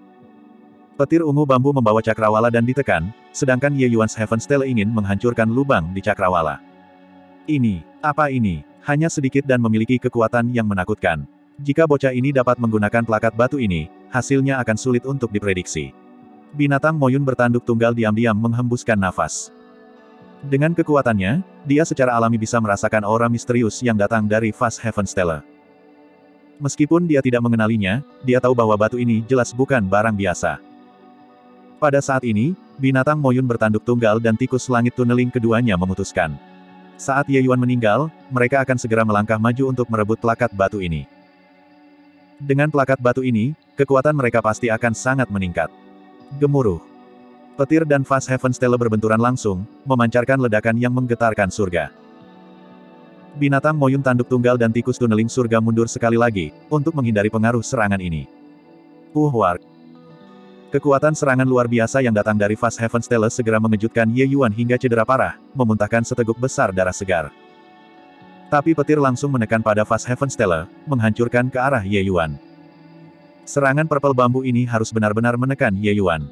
Petir ungu bambu membawa cakrawala dan ditekan, sedangkan Ye Yuan's Heaven Stellar ingin menghancurkan lubang di cakrawala. Ini, apa ini? Hanya sedikit dan memiliki kekuatan yang menakutkan. Jika bocah ini dapat menggunakan plakat batu ini, hasilnya akan sulit untuk diprediksi. Binatang Moyun bertanduk tunggal diam-diam menghembuskan nafas. Dengan kekuatannya, dia secara alami bisa merasakan aura misterius yang datang dari Fast Heaven Stellar. Meskipun dia tidak mengenalinya, dia tahu bahwa batu ini jelas bukan barang biasa. Pada saat ini, binatang Moyun bertanduk tunggal dan tikus langit tunneling keduanya memutuskan. Saat Ye Yuan meninggal, mereka akan segera melangkah maju untuk merebut plakat batu ini. Dengan plakat batu ini, kekuatan mereka pasti akan sangat meningkat. Gemuruh. Petir dan Fast Heaven Stellar berbenturan langsung, memancarkan ledakan yang menggetarkan surga. Binatang Moyun Tanduk Tunggal dan tikus Tunneling Surga mundur sekali lagi, untuk menghindari pengaruh serangan ini. Wark. Kekuatan serangan luar biasa yang datang dari Fast Heaven Stellar segera mengejutkan Ye Yuan hingga cedera parah, memuntahkan seteguk besar darah segar. Tapi petir langsung menekan pada Fast Heaven Stellar, menghancurkan ke arah Ye Yuan. Serangan Purple Bambu ini harus benar-benar menekan Ye Yuan.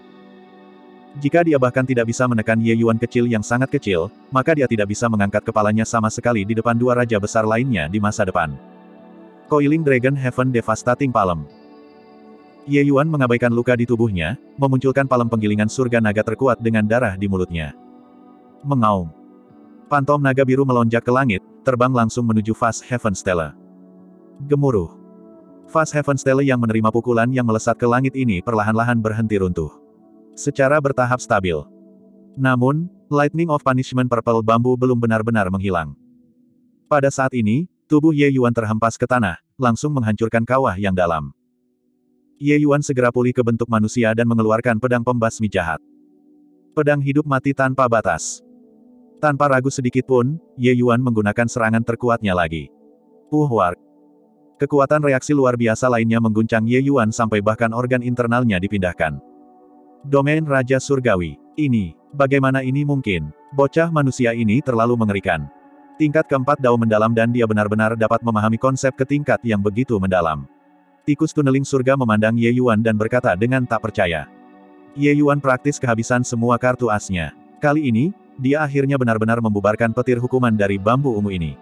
Jika dia bahkan tidak bisa menekan Ye Yuan kecil yang sangat kecil, maka dia tidak bisa mengangkat kepalanya sama sekali di depan dua raja besar lainnya di masa depan. Coiling Dragon Heaven Devastating Palm. Ye Yuan mengabaikan luka di tubuhnya, memunculkan palem penggilingan surga naga terkuat dengan darah di mulutnya. Mengaum. Pantom naga biru melonjak ke langit, terbang langsung menuju Fast Heaven Stellar. Gemuruh. Fast Heaven Stele yang menerima pukulan yang melesat ke langit ini perlahan-lahan berhenti runtuh. Secara bertahap stabil. Namun, Lightning of Punishment Purple Bambu belum benar-benar menghilang. Pada saat ini, tubuh Ye Yuan terhempas ke tanah, langsung menghancurkan kawah yang dalam. Ye Yuan segera pulih ke bentuk manusia dan mengeluarkan pedang pembasmi jahat. Pedang hidup mati tanpa batas. Tanpa ragu sedikit pun, Ye Yuan menggunakan serangan terkuatnya lagi. Puhwar. Kekuatan reaksi luar biasa lainnya mengguncang Ye Yuan sampai bahkan organ internalnya dipindahkan. Domain Raja Surgawi. Ini, bagaimana ini mungkin? Bocah manusia ini terlalu mengerikan. Tingkat keempat Dao mendalam dan dia benar-benar dapat memahami konsep ke tingkat yang begitu mendalam. Tikus tuneling surga memandang Ye Yuan dan berkata dengan tak percaya. Ye Yuan praktis kehabisan semua kartu asnya. Kali ini, dia akhirnya benar-benar membubarkan petir hukuman dari bambu ungu ini.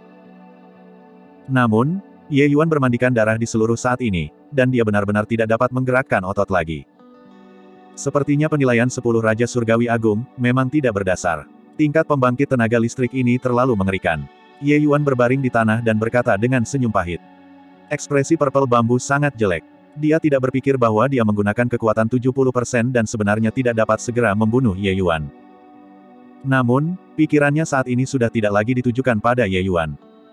Namun, Ye Yuan bermandikan darah di seluruh saat ini, dan dia benar-benar tidak dapat menggerakkan otot lagi. Sepertinya penilaian 10 Raja Surgawi Agung, memang tidak berdasar. Tingkat pembangkit tenaga listrik ini terlalu mengerikan. Ye Yuan berbaring di tanah dan berkata dengan senyum pahit. Ekspresi Purple Bambu sangat jelek. Dia tidak berpikir bahwa dia menggunakan kekuatan 70% dan sebenarnya tidak dapat segera membunuh Ye Yuan. Namun, pikirannya saat ini sudah tidak lagi ditujukan pada Ye Yuan.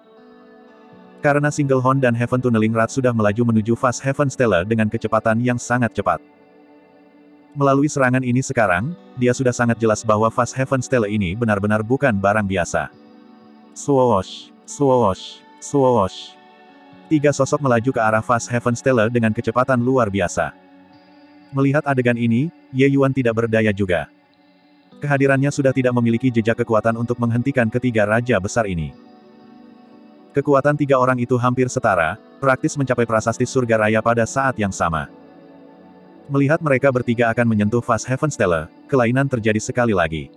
Karena Single Horn dan Heaven Tunneling Rat sudah melaju menuju Fast Heaven Stele dengan kecepatan yang sangat cepat. Melalui serangan ini sekarang, dia sudah sangat jelas bahwa Fast Heaven Stele ini benar-benar bukan barang biasa. Swoosh, swoosh, swoosh. 3 sosok melaju ke arah Fast Heaven Stele dengan kecepatan luar biasa. Melihat adegan ini, Ye Yuan tidak berdaya juga. Kehadirannya sudah tidak memiliki jejak kekuatan untuk menghentikan ketiga raja besar ini. Kekuatan 3 orang itu hampir setara, praktis mencapai prasasti surga raya pada saat yang sama. Melihat mereka bertiga akan menyentuh Fast Heaven Stele, kelainan terjadi sekali lagi.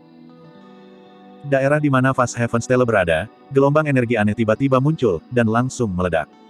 Daerah di mana Fast Heaven Stele berada, gelombang energi aneh tiba-tiba muncul, dan langsung meledak.